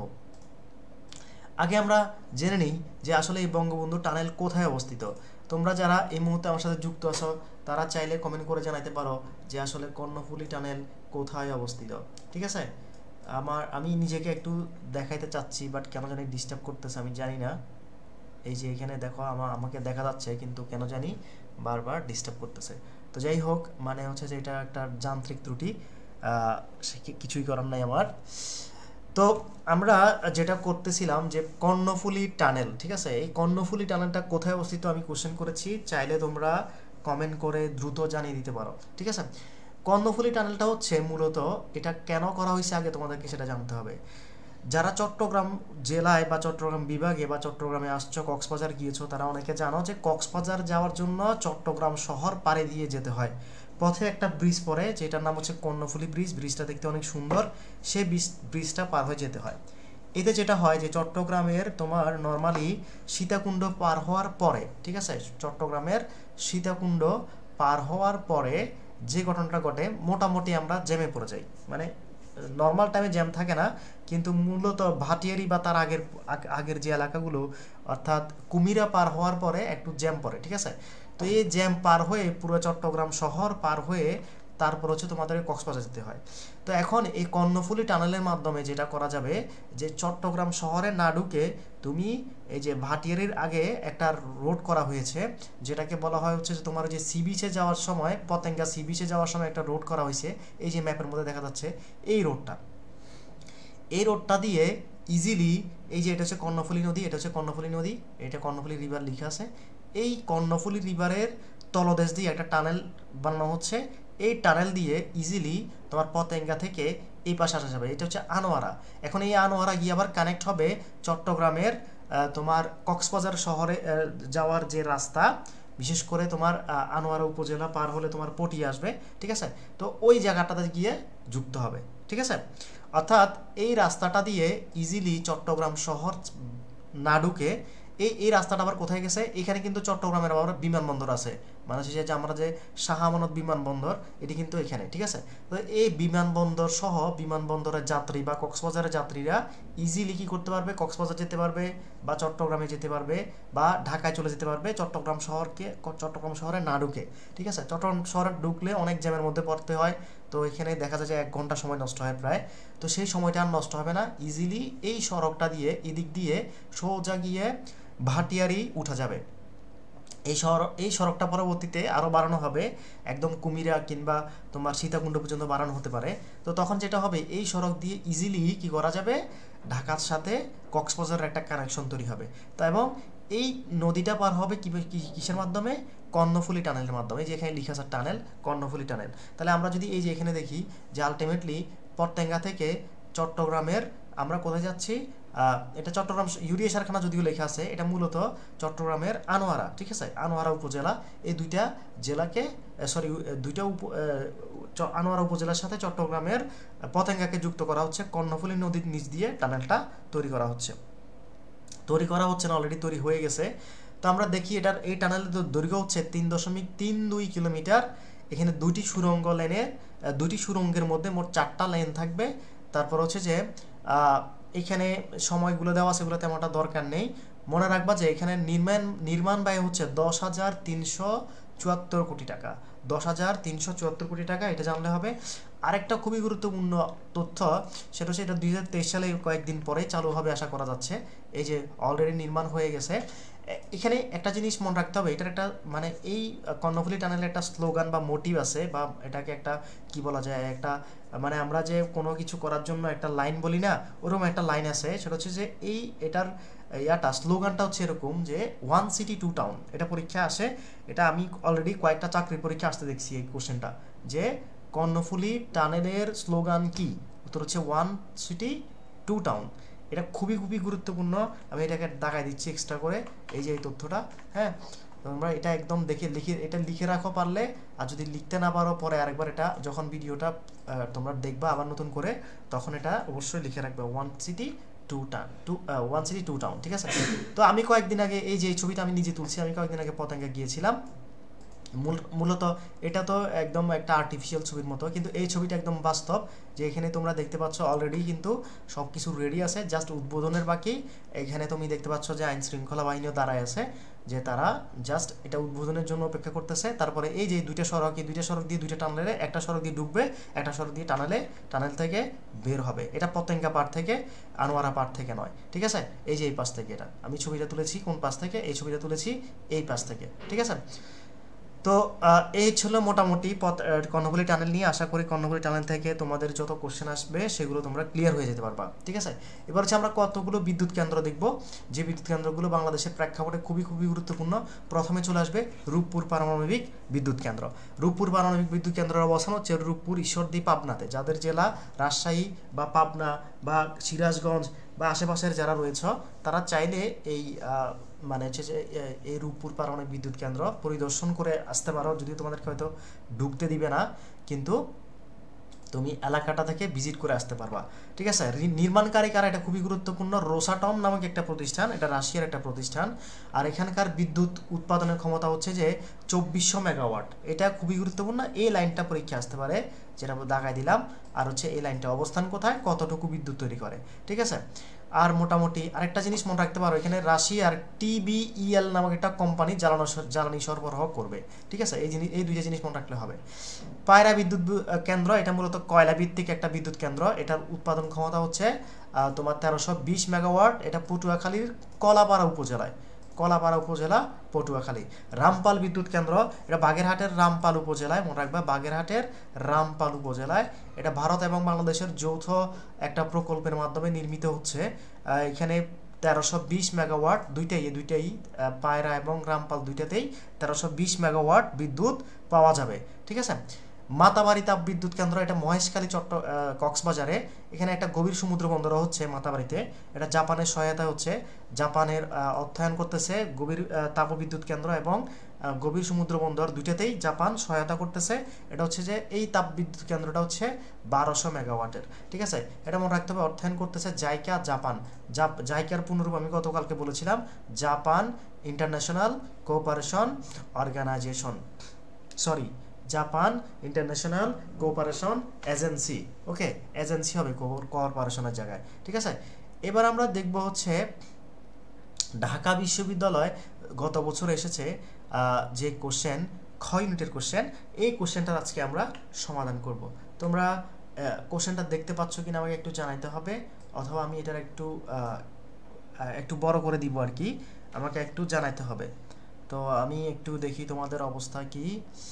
আগে আমরা জেনে নিই যে আসলে এই বঙ্গবন্ধু টানেল কোথায় অবস্থিত। তোমরা যারা এই মুহূর্তে আমার সাথে যুক্ত আছো তারা চাইলে কমেন্ট করে জানাতে পারো যে আসলে কর্ণফুলী টানেল কোথায় অবস্থিত। ঠিক আছে, আমার আমি নিজেকে একটু দেখাইতে চাচ্ছি, বাট কেন জানি ডিস্টার্ব করতেছে, আমি জানি না। এই যে এখানে দেখো আমার আমাকে দেখা যাচ্ছে, কিন্তু কেন জানি বারবার ডিস্টার্ব করতেছে। তো যাই হোক, মানে হচ্ছে যে এটা একটা যান্ত্রিক ত্রুটি, কিছুই করার নাই আমার। তো আমরা যেটা করতেছিলাম যে কর্ণফুলী টানেল, ঠিক আছে, এই কর্ণফুলী টানেলটা কোথায় অবস্থিত আমি কোশ্চেন করেছি, চাইলে তোমরা কমেন্ট করে দ্রুত জানিয়ে দিতে পারো। ঠিক আছে, কর্ণফুলী টানেলটা হচ্ছে মূলত এটা কেন করা হয়েছে আগে তোমাদেরকে সেটা জানতে হবে। যারা চট্টগ্রাম জেলায় বা চট্টগ্রাম বিভাগে বা চট্টগ্রামে আসছো, কক্সবাজার গিয়েছো, তারা অনেকে জানো যে কক্সবাজার যাওয়ার জন্য চট্টগ্রাম শহর পাড়ে দিয়ে যেতে হয়। পথে একটা ব্রিজ পড়ে যেটার নাম হচ্ছে কর্ণফুলী ব্রিজ, ব্রিজটা দেখতে অনেক সুন্দর, সেই ব্রিজটা পার হয়ে যেতে হয়। এতে যেটা হয় যে চট্টগ্রামের তোমার নর্মালি সীতাকুণ্ড পার হওয়ার পরে, ঠিক আছে, চট্টগ্রামের সীতাকুণ্ড পার হওয়ার পরে যে ঘটনাটা ঘটে, মোটামুটি আমরা জ্যামে পড়ে যাই। মানে নর্মাল টাইমে জ্যাম থাকে না, কিন্তু মূলত ভাটিয়ারি বা তার আগের আগের যে এলাকাগুলো, অর্থাৎ কুমিরা পার হওয়ার পরে একটু জ্যাম পড়ে। ঠিক আছে, তো এই জ্যাম পার হয়ে পুরো চট্টগ্রাম শহর পার হয়ে তারপর হচ্ছে তোমাদের কক্সবাজার যেতে হয়। তো এখন এই কর্ণফুলী টানেলের মাধ্যমে যেটা করা যাবে যে চট্টগ্রাম শহরে না ঢুকে তুমি এই যে ভাটিয়ারির আগে একটা রোড করা হয়েছে, যেটাকে বলা হয় হচ্ছে যে তোমার যে সি বিচে যাওয়ার সময়, পতেঙ্গা সি বিচে যাওয়ার সময় একটা রোড করা হয়েছে, এই যে ম্যাপের মধ্যে দেখা যাচ্ছে এই রোডটা। এই রোডটা দিয়ে ইজিলি, এই যে এটা হচ্ছে কর্ণফুলী নদী, এটা হচ্ছে কর্ণফুলী নদী, এটা কর্ণফুলী রিভার লেখা আছে, এই কর্ণফুলী রিভারের তলদেশ দিয়ে একটা টানেল বানানো হচ্ছে। এই টানেল দিয়ে ইজিলি তোমার পতেঙ্গা থেকে এই পাশে আসা যাবে। এটা হচ্ছে আনোয়ারা। এখন এই আনোয়ারা গিয়ে আবার কানেক্ট হবে চট্টগ্রামের তোমার কক্সবাজার শহরে যাওয়ার যে রাস্তা, বিশেষ করে তোমার আনোয়ারা উপজেলা পার হলে তোমার পটি আসবে। ঠিক আছে, তো ওই জায়গাটাতে গিয়ে যুক্ত হবে। ঠিক আছে, অর্থাৎ এই রাস্তাটা দিয়ে ইজিলি চট্টগ্রাম শহর না ঢুকে এই এই রাস্তাটা আবার কোথায় গেছে, এখানে কিন্তু চট্টগ্রামের আবার বিমানবন্দর আছে, মানে হচ্ছে যে আমরা যে শাহ আমানত বিমানবন্দর, এটি কিন্তু এখানে। ঠিক আছে, তো এই বিমানবন্দর সহ বিমানবন্দরের যাত্রী বা কক্সবাজারের যাত্রীরা ইজিলি কী করতে পারবে, কক্সবাজার যেতে পারবে বা চট্টগ্রামে যেতে পারবে বা ঢাকায় চলে যেতে পারবে, চট্টগ্রাম শহরকে চট্টগ্রাম শহরে না ঢুকে। ঠিক আছে, চট্টগ্রাম শহরে ঢুকলে অনেক জ্যামের মধ্যে পড়তে হয়, তো এখানে দেখা যায় যে এক ঘন্টা সময় নষ্ট হয় প্রায়। তো সেই সময়টা আর নষ্ট হবে না, ইজিলি এই সড়কটা দিয়ে এদিক দিয়ে সোজা গিয়ে ভাটিয়ারি উঠা যাবে। এই সড়ক এই সড়কটা পরবর্তীতে আরও বাড়ানো হবে, একদম কুমিরা কিংবা তোমার সীতাকুণ্ড পর্যন্ত বাড়ানো হতে পারে। তো তখন যেটা হবে, এই সড়ক দিয়ে ইজিলি কি করা যাবে, ঢাকার সাথে কক্সবাজারের একটা কানেকশন তৈরি হবে। তো এবং এই নদীটা পার হবে কি কিসের মাধ্যমে, কর্ণফুলী টানেলের মাধ্যমে, যে এখানে লিখা আছে টানেল, কর্ণফুলী টানেল। তাহলে আমরা যদি এই যে এখানে দেখি যে আলটিমেটলি পতেঙ্গা থেকে চট্টগ্রামের আমরা কোথায় যাচ্ছি, এটা চট্টগ্রাম ইউরিয়া সারখানা যদিও লেখা আছে, এটা মূলত চট্টগ্রামের আনোয়ারা। ঠিক আছে, আনোয়ারা উপজেলা, এই দুইটা জেলাকে সরি দুইটা উপ আনোয়ারা উপজেলার সাথে চট্টগ্রামের পতেঙ্গাকে যুক্ত করা হচ্ছে, কর্ণফুলী নদীর নিচ দিয়ে টানেলটা তৈরি করা হচ্ছে। তৈরি করা হচ্ছে না, অলরেডি তৈরি হয়ে গেছে। তো আমরা দেখি এটার এই টানেলের দৈর্ঘ্য হচ্ছে তিন দশমিক তিন দুই কিলোমিটার। এখানে দুইটি সুরঙ্গ লেনের দুইটি সুরঙ্গের মধ্যে মোট চারটা লেন থাকবে। তারপর হচ্ছে যে এখানে সময়গুলো দেওয়া আছে, এগুলো তেমনটা দরকার নেই। মনে রাখবা যে এখানে নির্মাণ নির্মাণ ব্যয় হচ্ছে দশ হাজার তিনশো চুয়াত্তর কোটি টাকা, দশ হাজার তিনশো চুয়াত্তর কোটি টাকা, এটা জানলে হবে। আরেকটা খুবই গুরুত্বপূর্ণ তথ্য, সেটা হচ্ছে এটা দুই হাজার তেইশ সালে কয়েকদিন পরে চালু হবে আশা করা যাচ্ছে। এই যে অলরেডি নির্মাণ হয়ে গেছে। এখানে একটা জিনিস মনে রাখতে হবে, এটার একটা মানে এই কর্ণফুলী টানেলের একটা স্লোগান বা মোটিভ আছে, বা এটাকে একটা কি বলা যায়, একটা মানে আমরা যে কোনো কিছু করার জন্য একটা লাইন বলি না, ওরকম একটা লাইন আছে। সেটা হচ্ছে যে এই এটার ইয়াটা স্লোগানটা হচ্ছে এরকম যে ওয়ান সিটি টু টাউন। এটা পরীক্ষা আসে, এটা আমি অলরেডি কয়েকটা চাকরির পরীক্ষা আসতে দেখছি এই কোশ্চেনটা, যে কর্ণফুলী টানেলের স্লোগান কি, উত্তর হচ্ছে ওয়ান সিটি টু টাউন। এটা খুবই খুবই গুরুত্বপূর্ণ, আমি এটাকে দেখাই দিচ্ছি এক্সট্রা করে, এই যে এই তথ্যটা। হ্যাঁ, তোমরা এটা একদম দেখে লিখে এটা লিখে রাখো পারলে, আর যদি লিখতে না পারো পরে আরেকবার এটা যখন ভিডিওটা তোমরা দেখবা আবার নতুন করে, তখন এটা অবশ্যই লিখে রাখবে, one city two town two one city two town, ঠিক আছে। তো আমি কয়েকদিন আগে এই যে ছবিটা আমি নিজে তুলছি, আমি কয়েকদিন আগে পতেঙ্গা গিয়েছিলাম। মূলত এটা তো একদম একটা আর্টিফিশিয়াল ছবির মতো, কিন্তু এই ছবিটা একদম বাস্তব, যে এখানে তোমরা দেখতে পাচ্ছ অলরেডি কিন্তু সব কিছু রেডি আছে, জাস্ট উদ্বোধনের বাকি। এখানে তুমি দেখতে পাচ্ছ যে আইন শৃঙ্খলা বাহিনীও দাঁড়ায় আছে, যে তারা জাস্ট এটা উদ্বোধনের জন্য অপেক্ষা করতেছে। তারপরে এই যে দুইটা সড়ক, এই দুইটা সড়ক দিয়ে দুইটা টানেলে, একটা সড়ক দিয়ে ঢুকবে, একটা সড়ক দিয়ে টানেলে টানেল থেকে বের হবে। এটা পতেঙ্গা পাড় থেকে, আনোয়ারা পাড় থেকে নয়, ঠিক আছে। এই যে এই পাশ থেকে, এটা আমি ছবিটা তুলেছি কোন পাশ থেকে, এই ছবিটা তুলেছি এই পাশ থেকে, ঠিক আছে। তো এই ছিল মোটামুটি কর্ণফুলী টানেল নিয়ে। আশা করি কর্ণফুলী টানেল থেকে তোমাদের যত কোশ্চেন আসবে সেগুলো তোমরা ক্লিয়ার হয়ে যেতে পারবা, ঠিক আছে। এবার হচ্ছে আমরা কতগুলো বিদ্যুৎ কেন্দ্র দেখব, যে বিদ্যুৎ কেন্দ্রগুলো বাংলাদেশের প্রেক্ষাপটে খুবই খুবই গুরুত্বপূর্ণ। প্রথমে চলে আসবে রূপপুর পারমাণবিক বিদ্যুৎ কেন্দ্র। রূপপুর পারমাণবিক বিদ্যুৎ কেন্দ্রের অবস্থান হচ্ছে রূপপুর, ঈশ্বরদী, পাবনাতে। যাদের জেলা রাজশাহী বা পাবনা বা সিরাজগঞ্জ বা আশেপাশের যারা রয়েছে, তারা চাইলে এই মানে হচ্ছে যে এই রূপপুর পারমাণবিক বিদ্যুৎ কেন্দ্র পরিদর্শন করে আসতে পারো। যদিও তোমাদেরকে হয়তো ঢুকতে দিবে না, কিন্তু তুমি এলাকাটা থেকে ভিজিট করে আসতে পারবা, ঠিক আছে। নির্মাণকারী কারা, এটা খুবই গুরুত্বপূর্ণ। রোসাটম নামক একটা প্রতিষ্ঠান, এটা রাশিয়ার একটা প্রতিষ্ঠান। আর এখানকার বিদ্যুৎ উৎপাদনের ক্ষমতা হচ্ছে যে চব্বিশশো মেগাওয়াট। এটা খুবই গুরুত্বপূর্ণ, এই লাইনটা পরীক্ষা আসতে পারে, যেটা দাগাই দিলাম। আর হচ্ছে এই লাইনটা অবস্থান কোথায়, কতটুকু বিদ্যুৎ তৈরি করে, ঠিক আছে। আর মোটামুটি আরেকটা জিনিস মনে রাখতে পারো, এখানে রাশিয়ার টিবিইএল নামক একটা কোম্পানি জ্বালানো জ্বালানি সরবরাহ করবে, ঠিক আছে। এই জিনিস এই দুইটা জিনিস মনে রাখলে হবে। পায়রা বিদ্যুৎ কেন্দ্র, এটা মূলত কয়লা ভিত্তিক একটা বিদ্যুৎ কেন্দ্র। এটার উৎপাদন ক্ষমতা হচ্ছে তোমার তেরোশো বিশ মেগাওয়াট। এটা পটুয়াখালীর কলাপাড়া উপজেলায়, কলাপাড়া উপজেলা পটুয়াখালী। রামপাল বিদ্যুৎ কেন্দ্র, এটা বাগেরহাটের রামপাল উপজেলায়, মনে রাখবা বাগেরহাটের রামপাল উপজেলায়। এটা ভারত এবং বাংলাদেশের যৌথ একটা প্রকল্পের মাধ্যমে নির্মিত হচ্ছে। এখানে তেরোশো বিশ মেগাওয়াট, দুইটাই দুইটাই পায়রা এবং রামপাল দুইটাতেই তেরোশো বিশ মেগাওয়াট বিদ্যুৎ পাওয়া যাবে, ঠিক আছে। মাতাবাড়ি তাপ বিদ্যুৎ কেন্দ্র, এটা মহেশখালী চট্ট কক্সবাজারে। এখানে একটা গভীর সমুদ্র বন্দর হচ্ছে মাতাবাড়িতে। এটা জাপানের সহায়তা হচ্ছে, জাপানের অর্থায়ন করতেছে গভীর তাপবিদ্যুৎ কেন্দ্র এবং গভীর সমুদ্র বন্দর দুইটাতেই জাপান সহায়তা করতেছে। এটা হচ্ছে যে এই তাপ বিদ্যুৎ কেন্দ্রটা হচ্ছে বারোশো মেগাওয়াটের, ঠিক আছে। এটা মনে রাখতে হবে অর্থায়ন করতেছে জাইকা জাপান। জাইকার পূর্ণরূপ আমি গতকালকে বলেছিলাম, Japan international cooperation organisation, sorry Japan international cooperation agency, okay, agency হবে কোঅপারেশনের জায়গায়, ঠিক আছে। এবার আমরা দেখব হচ্ছে ঢাকা বিশ্ববিদ্যালয় গত বছর এসেছে যে কোশ্চেন, খ ইউনিটের কোশ্চেন, এই কোশ্চেনটার আজকে আমরা সমাধান করব। তোমরা কোশ্চেনটা দেখতে পাচ্ছ কিনা আমাকে একটু জানাইতে হবে, অথবা আমি এটার একটু একটু বড় করে দিব আর কি, আমাকে একটু জানাইতে হবে। তো আমি একটু দেখি তোমাদের অবস্থা কি।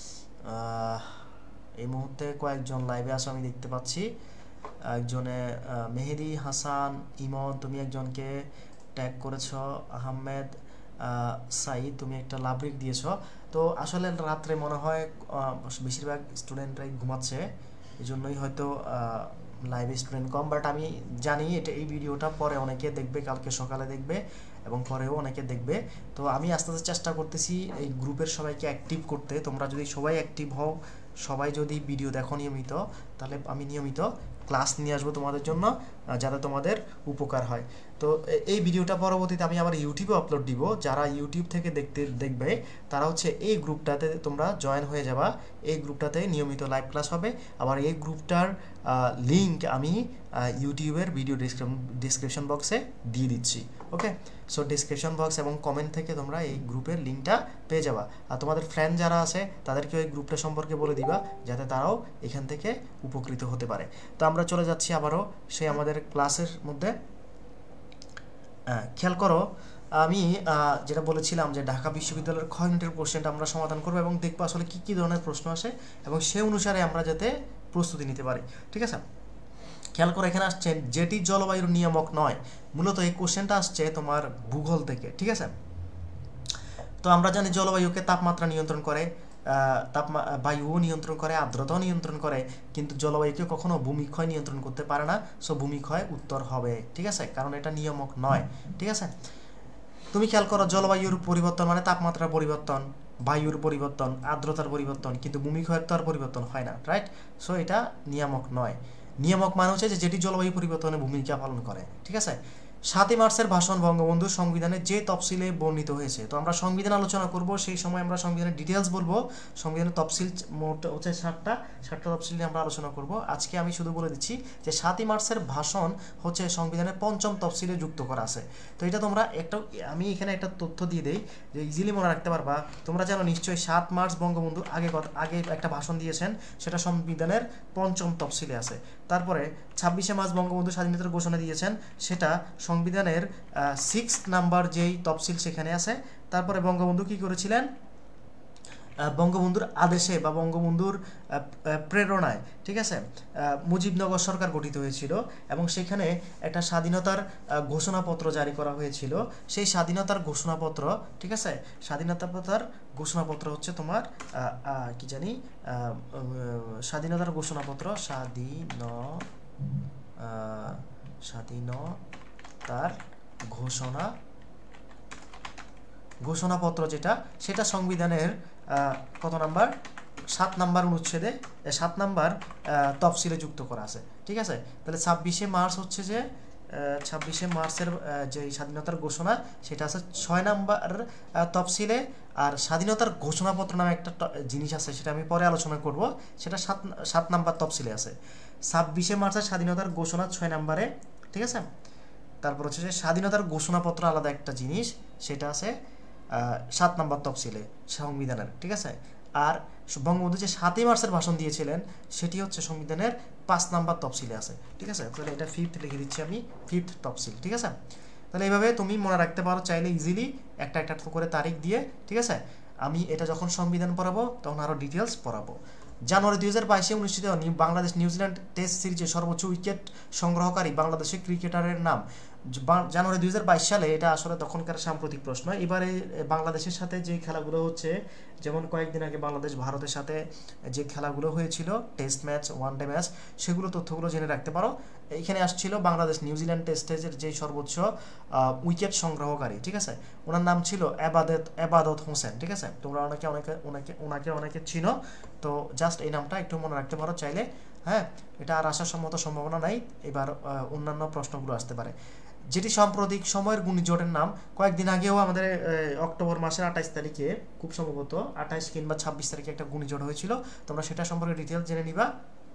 এই মুহূর্তে কয়েকজন লাইভে আসো আমি দেখতে পাচ্ছি। একজনে মেহেদি হাসান ইমন, তুমি একজনকে ট্যাগ করেছ, আহমেদ সাইদ তুমি একটা লাভ রেক দিয়েছ। তো আসলে রাত্রে মনে হয় বেশিরভাগ স্টুডেন্টরাই ঘুমাচ্ছে, এই জন্যই হয়তো লাইভে স্টুডেন্ট কম। বাট আমি জানি এটা এই ভিডিওটা পরে অনেকে দেখবে, কালকে সকালে দেখবে এবং পরেও অনেকে দেখবে। তো আমি আস্তে আস্তে চেষ্টা করতেছি এই গ্রুপের সবাইকে অ্যাক্টিভ করতে। তোমরা যদি সবাই অ্যাক্টিভ হও, সবাই যদি ভিডিও দেখো নিয়মিত, তাহলে আমি নিয়মিত ক্লাস নিয়ে আসবো তোমাদের জন্য, যাতে তোমাদের উপকার হয়। তো এই ভিডিওটা পরবর্তীতে আমি আবার ইউটিউবে আপলোড দিব। যারা ইউটিউব থেকে দেখতে দেখবে তারা হচ্ছে এই গ্রুপটাতে তোমরা জয়েন হয়ে যাবা। এই গ্রুপটাতে নিয়মিত লাইভ ক্লাস হবে। আবার এই গ্রুপটার লিঙ্ক আমি ইউটিউবের ভিডিও ডিসক্রিপশন বক্সে দিয়ে দিচ্ছি, ওকে। সো ডিসক্রিপশন বক্স এবং কমেন্ট থেকে তোমরা এই গ্রুপের লিঙ্কটা পেয়ে যাবা। আর তোমাদের ফ্রেন্ড যারা আছে তাদেরকে এই গ্রুপটা সম্পর্কে বলে দিবা, যাতে তারাও এখান থেকে উপকৃত হতে পারে। তো আমরা চলে যাচ্ছি আবারও সেই আমাদের ক্লাসের মধ্যে। খেয়াল করো, আমি যেটা বলেছিলাম যে ঢাকা বিশ্ববিদ্যালয়ের খ ইউনিটের কোশ্চেনটা আমরা সমাধান করবো এবং দেখবো আসলে কী কী ধরনের প্রশ্ন আসে এবং সে অনুসারে আমরা যাতে প্রস্তুতি নিতে পারি, ঠিক আছে। খেয়াল করে এখানে আসছে যেটি জলবায়ুর নিয়ামক নয়। মূলত এই কোশ্চেনটা আসছে তোমার ভূগোল থেকে, ঠিক আছে। তো আমরা জানি জলবায়ুকে তাপমাত্রা নিয়ন্ত্রণ করে, তাপমা বায়ুও নিয়ন্ত্রণ করে, আর্দ্রতাও নিয়ন্ত্রণ করে, কিন্তু জলবায়ুকে কখনো ভূমিক্ষয় নিয়ন্ত্রণ করতে পারে না। সো ভূমিক্ষয় উত্তর হবে, ঠিক আছে, কারণ এটা নিয়ামক নয়, ঠিক আছে। তুমি খেয়াল করো, জলবায়ুর পরিবর্তন মানে তাপমাত্রার পরিবর্তন, বায়ুর পরিবর্তন, আর্দ্রতার পরিবর্তন, কিন্তু ভূমিক্ষয়ের তো আর পরিবর্তন হয় না, রাইট। সো এটা নিয়ামক নয়। নিয়ামক মানে হচ্ছে যে যেটি জলবায়ু পরিবর্তনে ভূমিকা পালন করে, ঠিক আছে। সাতই মার্চের ভাষণ বঙ্গবন্ধুর সংবিধানে যে তফসিলে বর্ণিত হয়েছে। তো আমরা সংবিধান আলোচনা করব, সেই সময় আমরা সংবিধানের ডিটেলস বলবো। সংবিধানের তফসিল মোট হচ্ছে ষাটটা ষাটটা তফসিল নিয়ে আমরা আলোচনা করব। আজকে আমি শুধু বলে দিচ্ছি যে সাতই মার্চের ভাষণ হচ্ছে সংবিধানের পঞ্চম তফসিলে যুক্ত করা আছে। তো এটা তোমরা একটা, আমি এখানে একটা তথ্য দিয়ে দেই যে ইজিলি মনে রাখতে পারবা। তোমরা জানো নিশ্চয়ই সাত মার্চ বঙ্গবন্ধু আগে আগে একটা ভাষণ দিয়েছেন, সেটা সংবিধানের পঞ্চম তফসিলে আছে। তারপরে ছাব্বিশে মার্চ বঙ্গবন্ধু স্বাধীনতার ঘোষণা দিয়েছেন, সেটা সংবিধানের সিক্স নাম্বার যেই তফসিল সেখানে আছে। তারপরে বঙ্গবন্ধু কি করেছিলেন, বঙ্গবন্ধুর আদেশে বা বঙ্গবন্ধুর প্রেরণায়, ঠিক আছে, মুজিবনগর সরকার গঠিত হয়েছিল এবং সেখানে একটা স্বাধীনতার ঘোষণাপত্র জারি করা হয়েছিল। সেই স্বাধীনতার ঘোষণাপত্র, ঠিক আছে, স্বাধীনতার ঘোষণাপত্র হচ্ছে তোমার কি জানি স্বাধীনতার ঘোষণাপত্র স্বাধীন স্বাধীনতার ঘোষণা ঘোষণাপত্র যেটা, সেটা সংবিধানের কত নাম্বার, সাত নাম্বার অনুচ্ছেদে সাত নাম্বার তফসিলে যুক্ত করা আছে। ঠিক আছে, তাহলে ছাব্বিশে মার্চ হচ্ছে যে ছাব্বিশে মার্চের যে স্বাধীনতার ঘোষণা, সেটা আছে ছয় নাম্বার তফসিলে। আর স্বাধীনতার ঘোষণাপত্র নামে একটা জিনিস আছে, সেটা আমি পরে আলোচনা করব, সেটা সাত সাত নাম্বার তফসিলে আছে। ছাব্বিশে মার্চের স্বাধীনতার ঘোষণা ছয় নাম্বারে, ঠিক আছে। তারপর হচ্ছে যে স্বাধীনতার ঘোষণাপত্র আলাদা একটা জিনিস, সেটা আছে সাত নম্বর তফসিলে সংবিধানের, ঠিক আছে। আর বঙ্গবন্ধু যে সাতই মার্চের ভাষণ দিয়েছিলেন, সেটি হচ্ছে সংবিধানের পাঁচ নাম্বার তফসিলে আছে, ঠিক আছে। তাহলে এটা ফিফথ লিখে দিচ্ছি আমি, ফিফথ তফসিল, ঠিক আছে। তাহলে এইভাবে তুমি মনে রাখতে পারো চাইলে ইজিলি, একটা একটা করে তারিখ দিয়ে, ঠিক আছে। আমি এটা যখন সংবিধান পড়াবো তখন আরও ডিটেলস পড়াবো। জানুয়ারি দুই হাজার বাইশে অনুষ্ঠিত বাংলাদেশ নিউজিল্যান্ড টেস্ট সিরিজে সর্বোচ্চ উইকেট সংগ্রহকারী বাংলাদেশের ক্রিকেটারের নাম। জানুয়ারি দুই হাজার বাইশ সালে, এটা আসলে তখনকার সাম্প্রতিক প্রশ্ন। এবারে বাংলাদেশের সাথে যে খেলাগুলো হচ্ছে, যেমন কয়েকদিন আগে বাংলাদেশ ভারতের সাথে যে খেলাগুলো হয়েছিল, test match, one day match, সেগুলো তথ্যগুলো জেনে রাখতে পারো। এখানে আসছিল বাংলাদেশ নিউজিল্যান্ড টেস্টের যে সর্বোচ্চ উইকেট সংগ্রহকারী, ঠিক আছে, ওনার নাম ছিল এবাদত এবাদত হোসেন, ঠিক আছে। তোমরা অনেকে অনেকে ওনাকে ওনাকে অনেকে চিনো, তো জাস্ট এই নামটা একটু মনে রাখতে পারো চাইলে। হ্যাঁ, এটা আর আসার সম্মত সম্ভাবনা নাই, এবার অন্যান্য প্রশ্নগুলো আসতে পারে। যেটি সাম্প্রতিক সময়ের ঘূর্ণিঝড়ের নাম, কয়েকদিন আগেও আমাদের অক্টোবর মাসের আঠাইশ তারিখে, খুব সম্ভবত আঠাইশ কিংবা ছাব্বিশ তারিখে একটা ঘূর্ণিঝড় হয়েছিল, তোমরা সেটা সম্পর্কে ডিটেলস জেনে নিবা।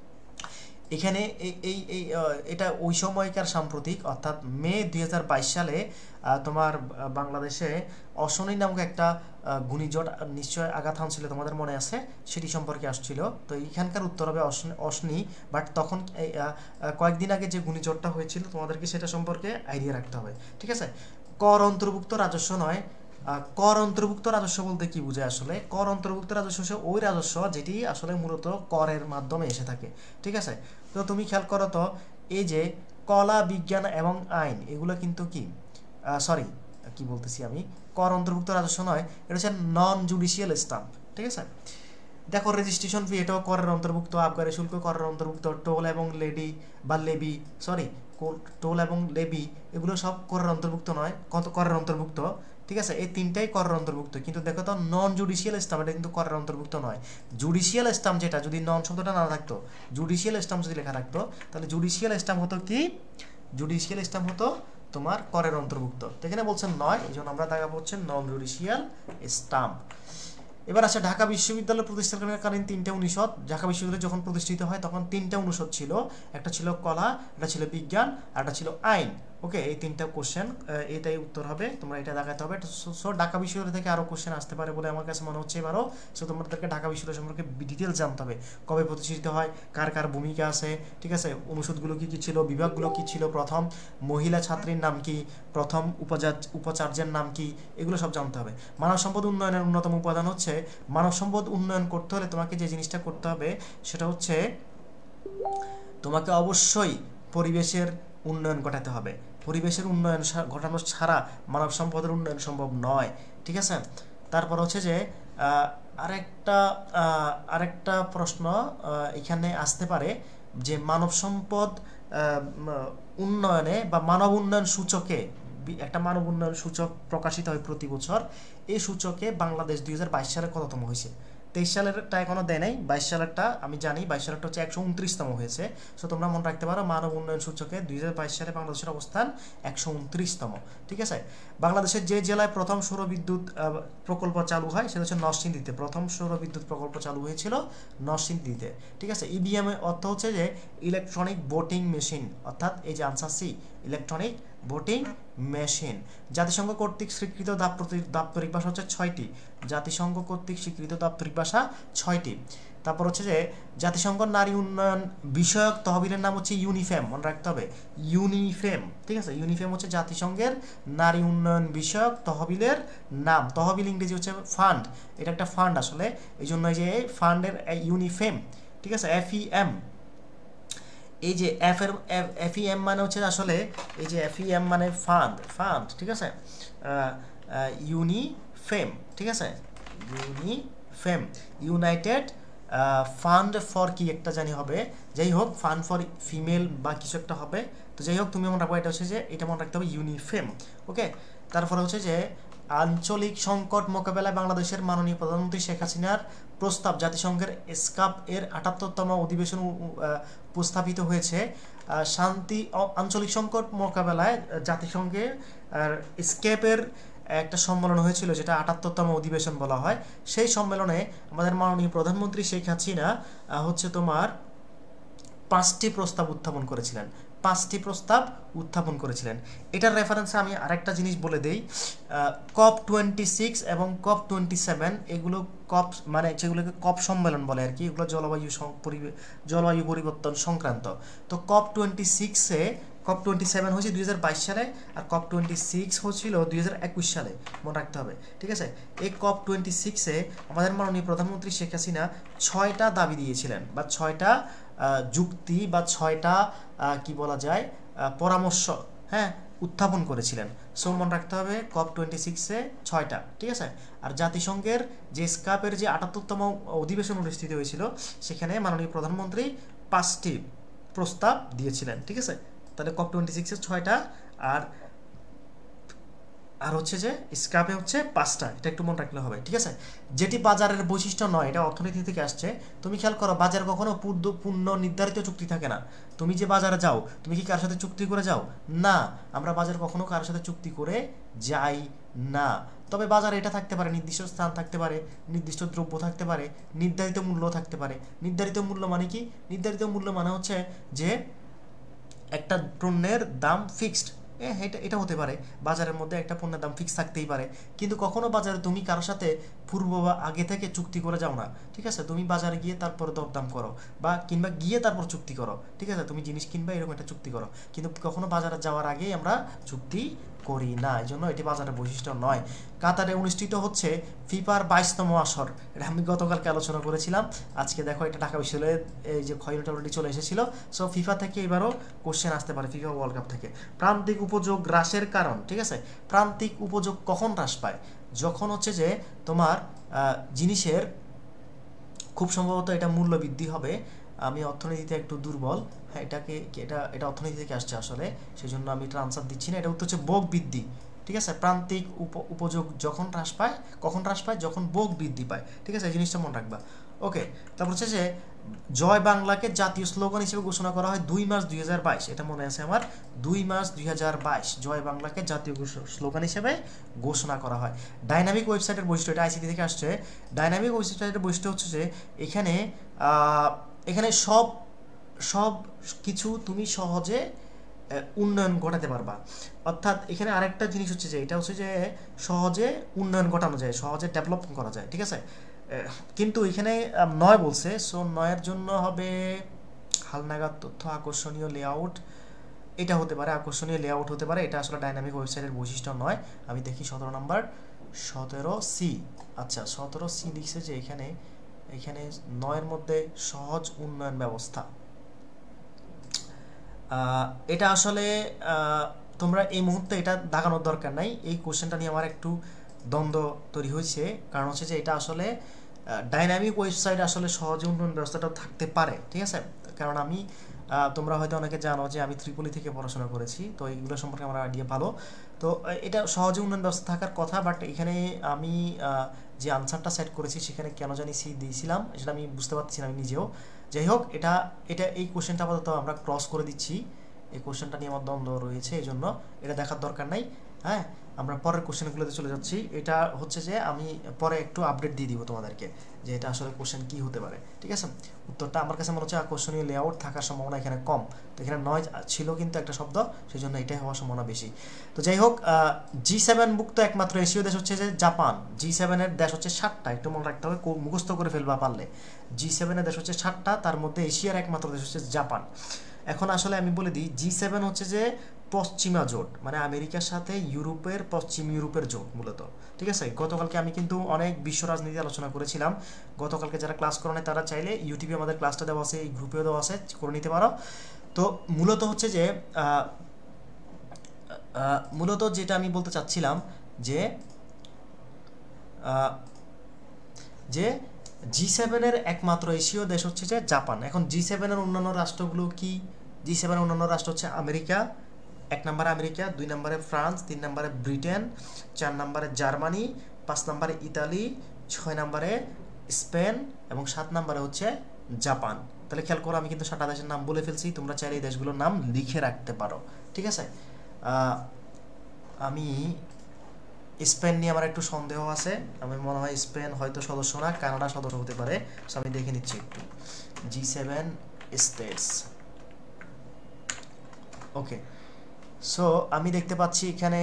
এখানে এই এই এটা ওই সময়কার সাম্প্রতিক, অর্থাৎ মে দুই হাজার বাইশ সালে তোমার বাংলাদেশে অশনি নামক একটা ঘূর্ণিঝড় নিশ্চয় আঘাত হানছিল, তোমাদের মনে আছে, সেটি সম্পর্কে আসছিল। তো এখানকার উত্তর হবে অশনি, বাট তখন কয়েকদিন আগে যে ঘূর্ণিঝড়টা হয়েছিল, তোমাদেরকে সেটা সম্পর্কে আইডিয়া রাখতে হবে, ঠিক আছে। কর অন্তর্ভুক্ত রাজস্ব নয়, কর অন্তর্ভুক্ত রাজস্ব বলতে কি বোঝায় আসলে? কর অন্তর্ভুক্ত রাজস্ব হচ্ছে ওই রাজস্ব যেটি আসলে মূলত করের মাধ্যমে এসে থাকে, ঠিক আছে। তো তুমি খেয়াল করো তো, এই যে কলা, বিজ্ঞান এবং আইন, এগুলো কিন্তু কি, সরি কি বলতেছি আমি, কর অন্তর্ভুক্ত রাজস্ব নয়, এটা হচ্ছে নন জুডিশিয়াল স্ট্যাম্প, ঠিক আছে। দেখো রেজিস্ট্রেশন ফি, এটাও করের অন্তর্ভুক্ত, আবগারি শুল্ক করের অন্তর্ভুক্ত, টোল এবং লেডি বা লেবি, সরি টোল এবং লেবি, এগুলো সব করের অন্তর্ভুক্ত নয়, কত করের অন্তর্ভুক্ত, ঠিক আছে। এই তিনটাই করের অন্তর্ভুক্ত, কিন্তু দেখো তো নন জুডিশিয়াল স্ট্যাম্প, এটা কিন্তু করের অন্তর্ভুক্ত নয়। জুডিশিয়াল স্ট্যাম্প যেটা, যদি নন শব্দটা না থাকতো, জুডিশিয়াল স্ট্যাম্প যদি লেখা থাকতো, তাহলে জুডিশিয়াল স্ট্যাম্প হতো কি, জুডিশিয়াল স্ট্যাম্প হতো তোমার করের অন্তর্ভুক্ত। তো এখানে বলছেন নয়, এই জন্য আমরা দেখাবো হচ্ছে নন জুডিশিয়াল স্ট্যাম্প। এবার আছে ঢাকা বিশ্ববিদ্যালয় প্রতিষ্ঠাকালীন তিনটা অনুষদ। ঢাকা বিশ্ববিদ্যালয় যখন প্রতিষ্ঠিত হয় তখন তিনটা অনুষদ ছিল, একটা ছিল কলা, একটা ছিল বিজ্ঞান, আর একটা ছিল আইন। ওকে, এই তিনটা কোশ্চেন, এটাই উত্তর হবে, তোমরা এটা দেখাতে হবে। সো ঢাকা বিশ্ববিদ্যালয় থেকে আরও কোশ্চেন আসতে পারে বলে আমার কাছে মনে হচ্ছে এবারও। সো তোমাদেরকে ঢাকা বিশ্ববিদ্যালয় সম্পর্কে ডিটেলস জানতে হবে, কবে প্রতিষ্ঠিত হয়, কার কার ভূমিকা আছে, ঠিক আছে, অনুষদগুলো কী কী ছিল, বিভাগগুলো কী ছিল, প্রথম মহিলা ছাত্রীর নাম কি, প্রথম উপাচার্য উপাচার্যের নাম কি, এগুলো সব জানতে হবে। মানব সম্পদ উন্নয়নের অন্যতম উপাদান হচ্ছে, মানব সম্পদ উন্নয়ন করতে হলে তোমাকে যে জিনিসটা করতে হবে সেটা হচ্ছে তোমাকে অবশ্যই পরিবেশের উন্নয়ন ঘটাতে হবে। পরিবেশের উন্নয়ন ঘটানো ছাড়া মানব সম্পদের উন্নয়ন সম্ভব নয়, ঠিক আছে। তারপর হচ্ছে যে আরেকটা আরেকটা প্রশ্ন এখানে আসতে পারে যে মানব সম্পদ উন্নয়নে বা মানব উন্নয়ন সূচকে, একটা মানব উন্নয়ন সূচক প্রকাশিত হয় প্রতি বছর, এই সূচকে বাংলাদেশ দুই হাজার বাইশ সালে কততম হয়েছে? তেইশ সালেরটা এখনো দেয় নাই, বাইশ সালেরটা আমি জানি, বাইশ সালেরটা হচ্ছে একশো উনত্রিশতম হয়েছে। সো তোমরা মনে রাখতে পারো মানব উন্নয়ন সূচকে দুই হাজার বাইশ সালে বাংলাদেশের অবস্থান একশো উনত্রিশতম। ঠিক আছে, বাংলাদেশের যে জেলায় প্রথম সৌর বিদ্যুৎ প্রকল্প চালু হয় সেটা হচ্ছে নরসিংদীতে। প্রথম সৌর বিদ্যুৎ প্রকল্প চালু হয়েছিল নরসিংদীতে। ঠিক আছে, ইভিএম এর অর্থ হচ্ছে যে ইলেকট্রনিক ভোটিং মেশিন, অর্থাৎ এই যে answer C, electronic voting machine. জাতিসংঘ কর্তৃক স্বীকৃত দাপ্তরিক ভাষা হচ্ছে ছয়টি। জাতিসংঘ কর্তৃক স্বীকৃত দাপ্তরিক ভাষা ছয়টি। তারপর হচ্ছে যে জাতিসংঘ নারী উন্নয়ন বিষয়ক তহবিলের নাম হচ্ছে ইউনিফেম, মনে রাখতে হবে ইউনিফেম। ঠিক আছে, ইউনিফেম হচ্ছে জাতিসংঘের নারী উন্নয়ন বিষয়ক তহবিলের নাম। তহবিল ইংরেজি হচ্ছে ফান্ড, এটা একটা ফান্ড আসলে, এই জন্য এই যে ফান্ডের ইউনিফেম। ঠিক আছে, এফ ই এম, এই যে এফ এর এফ ই এম মানে হচ্ছে আসলে এই যে এফ ই এম মানে ফান্ড, ফান্ড। ঠিক আছে, ইউনিফেম। ঠিক আছে, ইউনিফেম, ইউনাইটেড ফান্ড ফর কি একটা জানি হবে, যাই হোক ফান্ড ফর ফিমেল বা কিছু একটা হবে। তো যাই হোক তুমি মনে রাখবো এটা হচ্ছে যে এটা মনে রাখতে হবে ইউনিফেম। ওকে, তারপরে হচ্ছে যে আঞ্চলিক সংকট মোকাবেলায় বাংলাদেশের মাননীয় প্রধানমন্ত্রী শেখ হাসিনার প্রস্তাব জাতিসংঘের এসকাপ এর আটাত্তরতম অধিবেশন উপস্থাপিত হয়েছে। শান্তি আঞ্চলিক সংকট মোকাবেলায় জাতিসংঘের এসকেপের একটা সম্মেলন হয়েছিল যেটা আটাত্তরতম অধিবেশন বলা হয়। সেই সম্মেলনে আমাদের মাননীয় প্রধানমন্ত্রী শেখ হাসিনা হচ্ছে তোমার পাঁচটি প্রস্তাব উত্থাপন করেছিলেন, পাঁচটি প্রস্তাব উত্থাপন করেছিলেন। এটার রেফারেন্সে আমি আরেকটা জিনিস বলে দেই, কপ টোয়েন্টি সিক্স এবং কপ টোয়েন্টি সেভেন এগুলো কপ মানে যেগুলোকে কপ সম্মেলন বলে আর কি, এগুলো জলবায়ু জলবায়ু পরিবর্তন সংক্রান্ত। তো কপ টোয়েন্টি সিক্সে কপ টোয়েন্টি সেভেন হয়েছে দুই হাজার বাইশ সালে, আর কপ টোয়েন্টি সিক্স হচ্ছিল দুই হাজার একুশ সালে, মনে রাখতে হবে। ঠিক আছে, এই কপ টোয়েন্টি সিক্সে আমাদের মাননীয় প্রধানমন্ত্রী শেখ হাসিনা ছয়টা দাবি দিয়েছিলেন বা ছয়টা যুক্তি বা ছয়টা কি বলা যায় পরামর্শ, হ্যাঁ, উত্থাপন করেছিলেন। সো মনে রাখতে হবে কপ টোয়েন্টি সিক্সে ছয়টা। ঠিক আছে, আর জাতিসংঘের যে স্কাপের যে আটাত্তরতম অধিবেশন অনুষ্ঠিত হয়েছিল সেখানে মাননীয় প্রধানমন্ত্রী পাঁচটি প্রস্তাব দিয়েছিলেন। ঠিক আছে, তাহলে কপ টোয়েন্টি সিক্সের ছয়টা আর আর হচ্ছে যে স্ক্রাপে হচ্ছে পাঁচটা, এটা একটু মনে রাখলে হবে। ঠিক আছে, যেটি বাজারের বৈশিষ্ট্য নয়, এটা অর্থনীতি থেকে আসছে। তুমি খেয়াল করো বাজার কখনো পূর্ণ নির্ধারিত চুক্তি থাকে না। তুমি যে বাজারে যাও তুমি কি কার সাথে চুক্তি করে যাও? না, আমরা বাজার কখনো কার সাথে চুক্তি করে যাই না। তবে বাজারে এটা থাকতে পারে, নির্দিষ্ট স্থান থাকতে পারে, নির্দিষ্ট দ্রব্য থাকতে পারে, নির্ধারিত মূল্য থাকতে পারে। নির্ধারিত মূল্য মানে কি? নির্ধারিত মূল্য মানে হচ্ছে যে একটা পণ্যের দাম ফিক্সড, এটা এটা হতে পারে বাজারের মধ্যে একটা পণ্যের দাম ফিক্স থাকতেই পারে। কিন্তু কখনো বাজারে তুমি কারোর সাথে পূর্ব বা আগে থেকে চুক্তি করে যাও না। ঠিক আছে, তুমি বাজারে গিয়ে তারপর দরদাম করো বা কিংবা গিয়ে তারপর চুক্তি করো। ঠিক আছে, তুমি জিনিস কিনবা এরকম একটা চুক্তি করো, কিন্তু কখনো বাজারে যাওয়ার আগেই আমরা চুক্তি করি না, এই জন্য এটি বাজারের বৈশিষ্ট্য নয়। কাতারে অনুষ্ঠিত হচ্ছে ফিফার বাইশতম আসর, এটা আমি গতকালকে আলোচনা করেছিলাম। আজকে দেখো এটা ঢাকা বিশ্ববিদ্যালয়ের এই যে ক্ষয়টা অলরেডি চলে এসেছিল। সো ফিফা থেকে এবারও কোশ্চেন আসতে পারে, ফিফা ওয়ার্ল্ড কাপ থেকে। প্রান্তিক উপযোগ হ্রাসের কারণ, ঠিক আছে, প্রান্তিক উপযোগ কখন হ্রাস পায়? যখন হচ্ছে যে তোমার জিনিসের খুব সম্ভবত এটা মূল্য বৃদ্ধি হবে। আমি অর্থনীতিতে একটু দুর্বল, হ্যাঁ এটাকে এটা এটা অর্থনীতি থেকে আসছে আসলে, সেই জন্য আমি এটা আনসার দিচ্ছি না। এটা উত্তর হচ্ছে ভোগ বৃদ্ধি। ঠিক আছে, প্রান্তিক উপযোগ যখন হ্রাস পায়, কখন হ্রাস পায়? যখন ভোগ বৃদ্ধি পায়। ঠিক আছে, এই জিনিসটা মনে রাখবা। ওকে, তারপর হচ্ছে যে জয় বাংলাকে জাতীয় স্লোগান হিসেবে ঘোষণা করা হয় দুই মার্চ দুই হাজার বাইশ, এটা মনে আছে আমার, দুই মার্চ দুই হাজার বাইশ জয় বাংলাকে জাতীয় স্লোগান হিসেবে ঘোষণা করা হয়। ডাইনামিক ওয়েবসাইটের বৈশিষ্ট্য, এটা আইসিটি থেকে আসছে। ডাইনামিক ওয়েবসাইটের বৈশিষ্ট্য হচ্ছে যে এখানে এখানে সব সব কিছু তুমি সহজে উন্নয়ন ঘটাতে পারবা। অর্থাৎ এখানে আরেকটা জিনিস হচ্ছে যে এটা হচ্ছে যে সহজে উন্নয়ন ঘটানো যায়, সহজে ডেভেলপ করা যায়। ঠিক আছে, কিন্তু এখানে নয় বলছে, সো নয়ের জন্য হবে হালনাগাদ তথ্য, আকর্ষণীয় লেআউট, এটা হতে পারে, আকর্ষণীয় লেআউট হতে পারে। এটা আসলে ডাইনামিক ওয়েবসাইটের বৈশিষ্ট্য নয়। আমি দেখি সতেরো নাম্বার, সতেরো সি। আচ্ছা, সতেরো সি লিখছে যে এখানে এখানে নয়ের মধ্যে সহজ উন্নয়ন ব্যবস্থা। এটা আসলে তোমরা এই মুহূর্তে এটা দাগানোর দরকার নাই। এই কোশ্চেনটা নিয়ে আমার একটু দ্বন্দ্ব তৈরি হয়েছে, কারণ হচ্ছে যে এটা আসলে ডাইনামিক ওয়েবসাইট আসলে সহজে উন্নয়ন ব্যবস্থাটা থাকতে পারে। ঠিক আছে, কারণ আমি তোমরা হয়তো অনেকে জানো যে আমি ত্রিপলি থেকে পড়াশোনা করেছি, তো এইগুলো সম্পর্কে আমার আইডিয়া ভালো। তো এটা সহজে উন্নয়ন ব্যবস্থা থাকার কথা, বাট এখানে আমি যে আনসারটা সেট করেছি সেখানে কেন জানি সি দিয়েছিলাম সেটা আমি বুঝতে পারছি না আমি নিজেও। যাই হোক, এটা এটা এই কোশ্চেনটা আপাতত আমরা ক্রস করে দিচ্ছি, এই কোশ্চেনটা নিয়ে আমার দ্বন্দ্ব রয়েছে, এই জন্য এটা দেখার দরকার নাই। হ্যাঁ, আমরা পরের কোশ্চেনগুলোতে চলে যাচ্ছি। এটা হচ্ছে যে আমি পরে একটু আপডেট দিয়ে দিব তোমাদেরকে যে এটা আসলে কোশ্চেন কী হতে পারে, ঠিক আছে। উত্তরটা আমার কাছে মনে হচ্ছে আকর্ষণীয় লেআউট থাকার সম্ভাবনা এখানে কম, তো এখানে নয় ছিল কিন্তু একটা শব্দ, সেই জন্য এটাই হওয়ার সম্ভাবনা বেশি। তো যাই হোক, জি সেভেন মুক্ত একমাত্র এশীয় দেশ হচ্ছে যে জাপান। জি সেভেনের দেশ হচ্ছে ষাটটা, একটু মনে রাখতে হবে, মুখস্থ করে ফেলবা পারলে। জি সেভেনের দেশ হচ্ছে ষাটটা, তার মধ্যে এশিয়ার একমাত্র দেশ হচ্ছে জাপান। এখন আসলে আমি বলে দিই, জি সেভেন হচ্ছে যে পশ্চিমা জোট, মানে আমেরিকার সাথে ইউরোপের, পশ্চিম ইউরোপের জোট মূলত, ঠিক আছে। গতকালকে আমি কিন্তু অনেক বিশ্ব রাজনীতি আলোচনা করেছিলাম, গতকালকে যারা ক্লাস করে নেয় তারা চাইলে ইউটিউবে আমাদের ক্লাসটা দেওয়া আছে, এই গ্রুপেও দেওয়া আছে, করে নিতে পারো। তো মূলত হচ্ছে যে মূলত যেটা আমি বলতে চাচ্ছিলাম যে যে জি সেভেনের একমাত্র এশীয় দেশ হচ্ছে যে জাপান। এখন জি সেভেনের অন্যান্য রাষ্ট্রগুলো কি? জি সেভেনের অন্যান্য রাষ্ট্র হচ্ছে আমেরিকা, এক নম্বরে আমেরিকা, দুই নম্বরে ফ্রান্স, তিন নম্বরে ব্রিটেন, চার নম্বরে জার্মানি, পাঁচ নম্বরে ইতালি, ছয় নম্বরে স্পেন এবং সাত নম্বরে হচ্ছে জাপান। তাহলে খেয়াল করো, আমি কিন্তু সাতটা দেশের নাম বলে ফেলছি, তোমরা চাইলে এই দেশগুলোর নাম লিখে রাখতে পারো, ঠিক আছে। আমি স্পেন নিয়ে আমার একটু সন্দেহ আছে, আমার মনে হয় স্পেন হয়তো সদস্য না, কানাডা সদস্য হতে পারে, সো আমি দেখে নিচ্ছি একটু। G seven states, okay. So আমি দেখতে পাচ্ছি এখানে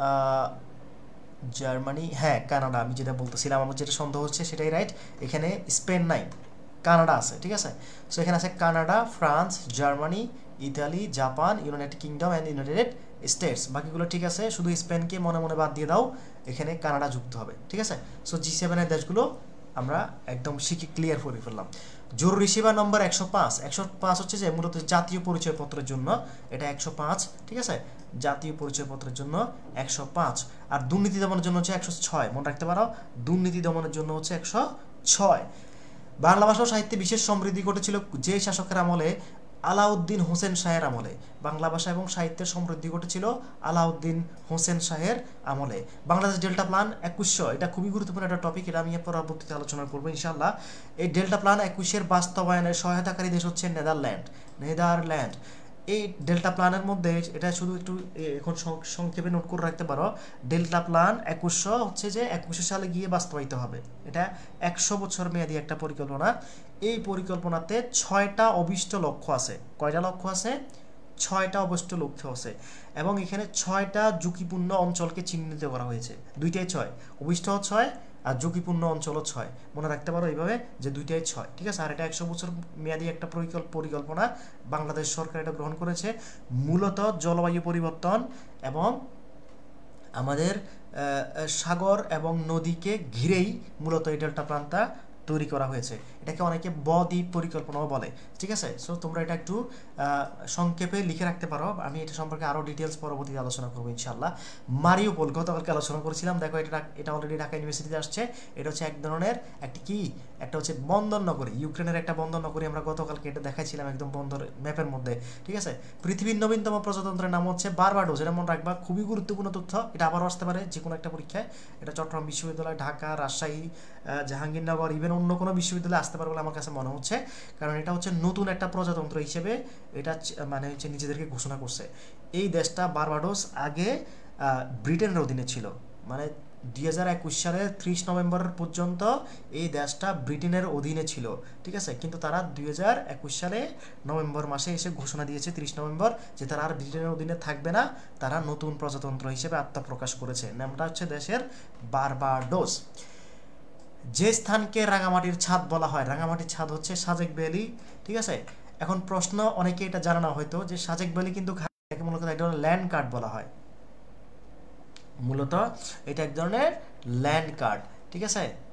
জার্মানি, হ্যাঁ কানাডা, আমি যেটা বলতেছিলাম আমার যেটা সন্দেহ হচ্ছে সেটাই রাইট। এখানে স্পেন নাই, কানাডা আছে, ঠিক আছে। সো এখানে আছে Canada, France, Germany, Italy, Japan, United Kingdom and United States. বাকিগুলো ঠিক আছে, শুধু স্পেনকে মনে মনে বাদ দিয়ে দাও, এখানে কানাডা যুক্ত হবে, ঠিক আছে। সো জি সেভেনের দেশগুলো আমরা একদম শিখে ক্লিয়ার করে ফেললাম। জরুরি সেবা নম্বর একশো পাঁচ, একশো পাঁচ হচ্ছে যে মূলত জাতীয় পরিচয়পত্রের জন্য, এটা একশো পাঁচ, ঠিক আছে, জাতীয় পরিচয়পত্রের জন্য একশো পাঁচ। আর দুর্নীতি দমনের জন্য হচ্ছে একশো ছয়, মনে রাখতে পারো, দুর্নীতি দমনের জন্য হচ্ছে একশো ছয়। বাংলা ভাষা ও সাহিত্যে বিশেষ সমৃদ্ধি ঘটেছিল যে শাসকের আমলে? আলাউদ্দিন হোসেন শাহের আমলে। বাংলা ভাষা এবং সাহিত্যের সমৃদ্ধি ঘটেছিল আলাউদ্দিন হোসেন শাহের আমলে। বাংলাদেশ ডেল্টা প্ল্যান একুশশো, এটা খুবই গুরুত্বপূর্ণ একটা টপিক, এটা আমি পরবর্তীতে আলোচনা করবো ইনশাল্লাহ। এই ডেল্টা প্ল্যান একুশের বাস্তবায়নের সহায়তাকারী দেশ হচ্ছে নেদারল্যান্ড, নেদারল্যান্ড। এই ডেল্টা প্ল্যানের মধ্যে এটা শুধু একটু এখন সংক্ষেপে নোট করে রাখতে পারো, ডেল্টা প্ল্যান একুশশো হচ্ছে যে একুশে সালে গিয়ে বাস্তবায়িত হবে, এটা একশো বছর মেয়াদী একটা পরিকল্পনা। এই পরিকল্পনাতে ছয়টা অভিষ্ট লক্ষ্য আছে। কয়টা লক্ষ্য আছে? ছয়টা অভিষ্ট লক্ষ্য আছে, এবং এখানে ছয়টা ঝুঁকিপূর্ণ অঞ্চলকে চিহ্নিত করা হয়েছে। দুইটাই ছয়, অভিষ্ট ছয় আর ঝুঁকিপূর্ণ অঞ্চলও ছয়, মনে রাখতে পারো এইভাবে যে দুইটাই ছয়, ঠিক আছে। আর এটা একশো বছর মেয়াদী একটা পরিকল্পনা, বাংলাদেশ সরকার এটা গ্রহণ করেছে। মূলত জলবায়ু পরিবর্তন এবং আমাদের সাগর এবং নদীকে ঘিরেই মূলত এই ডেল্টা প্ল্যানটা তৈরি করা হয়েছে। এটাকে অনেকে বদ্বীপ পরিকল্পনাও বলে, ঠিক আছে। সো তোমরা এটা একটু সংক্ষেপে লিখে রাখতে পারো, আমি এটা সম্পর্কে আরও ডিটেলস পরবর্তীতে আলোচনা করবো ইনশাল্লাহ। মারিউপোল গতকালকে আলোচনা করেছিলাম, দেখো এটা এটা অলরেডি ঢাকা ইউনিভার্সিটিতে আসছে। এটা হচ্ছে এক ধরনের একটি কি একটা হচ্ছে বন্দর নগরী, ইউক্রেনের একটা বন্দর নগরী, আমরা গতকালকে এটা দেখাইছিলাম একদম বন্দর ম্যাপের মধ্যে, ঠিক আছে। পৃথিবীর নবীনতম প্রজাতন্ত্রের নাম হচ্ছে বারবাডোস, এটা মনে রাখবা, খুবই গুরুত্বপূর্ণ তথ্য, এটা আবারও আসতে পারে যে কোনো একটা পরীক্ষায়। এটা চট্টগ্রাম বিশ্ববিদ্যালয়, ঢাকা, রাজশাহী, জাহাঙ্গীরনগর, ইভেন অন্য কোনো বিশ্ববিদ্যালয়ে আসতে পারে বলে আমার কাছে মনে হচ্ছে, কারণ এটা হচ্ছে নতুন একটা প্রজাতন্ত্র হিসেবে এটা মানে হচ্ছে নিজেদেরকে ঘোষণা করছে। এই দেশটা বারবাডোস আগে ব্রিটেনের অধীনে ছিল, মানে দুই হাজার একুশ সালের ত্রিশ নভেম্বর পর্যন্ত এই দেশটা ব্রিটেনের অধীনে ছিল, ঠিক আছে। কিন্তু তারা দুই হাজার একুশ সালে নভেম্বর মাসে এসে ঘোষণা দিয়েছে ত্রিশ নভেম্বর যে তারা আর ব্রিটেনের অধীনে থাকবে না, তারা নতুন প্রজাতন্ত্র হিসেবে আত্মপ্রকাশ করেছে। নামটা হচ্ছে দেশের বারবাডোস। যে স্থানকে রাঙামাটির ছাদ বলা হয়, রাঙামাটির ছাদ হচ্ছে সাজেক ভ্যালি, ঠিক আছে। এখন প্রশ্ন, অনেকে এটা জানা না হয়তো, যে সাজেক ভ্যালি কিন্তু মূলত এক ধরনের ল্যান্ড কার্ড বলা হয়, মূলত এটা এক ধরনের ল্যান্ড কার্ড, ঠিক আছে।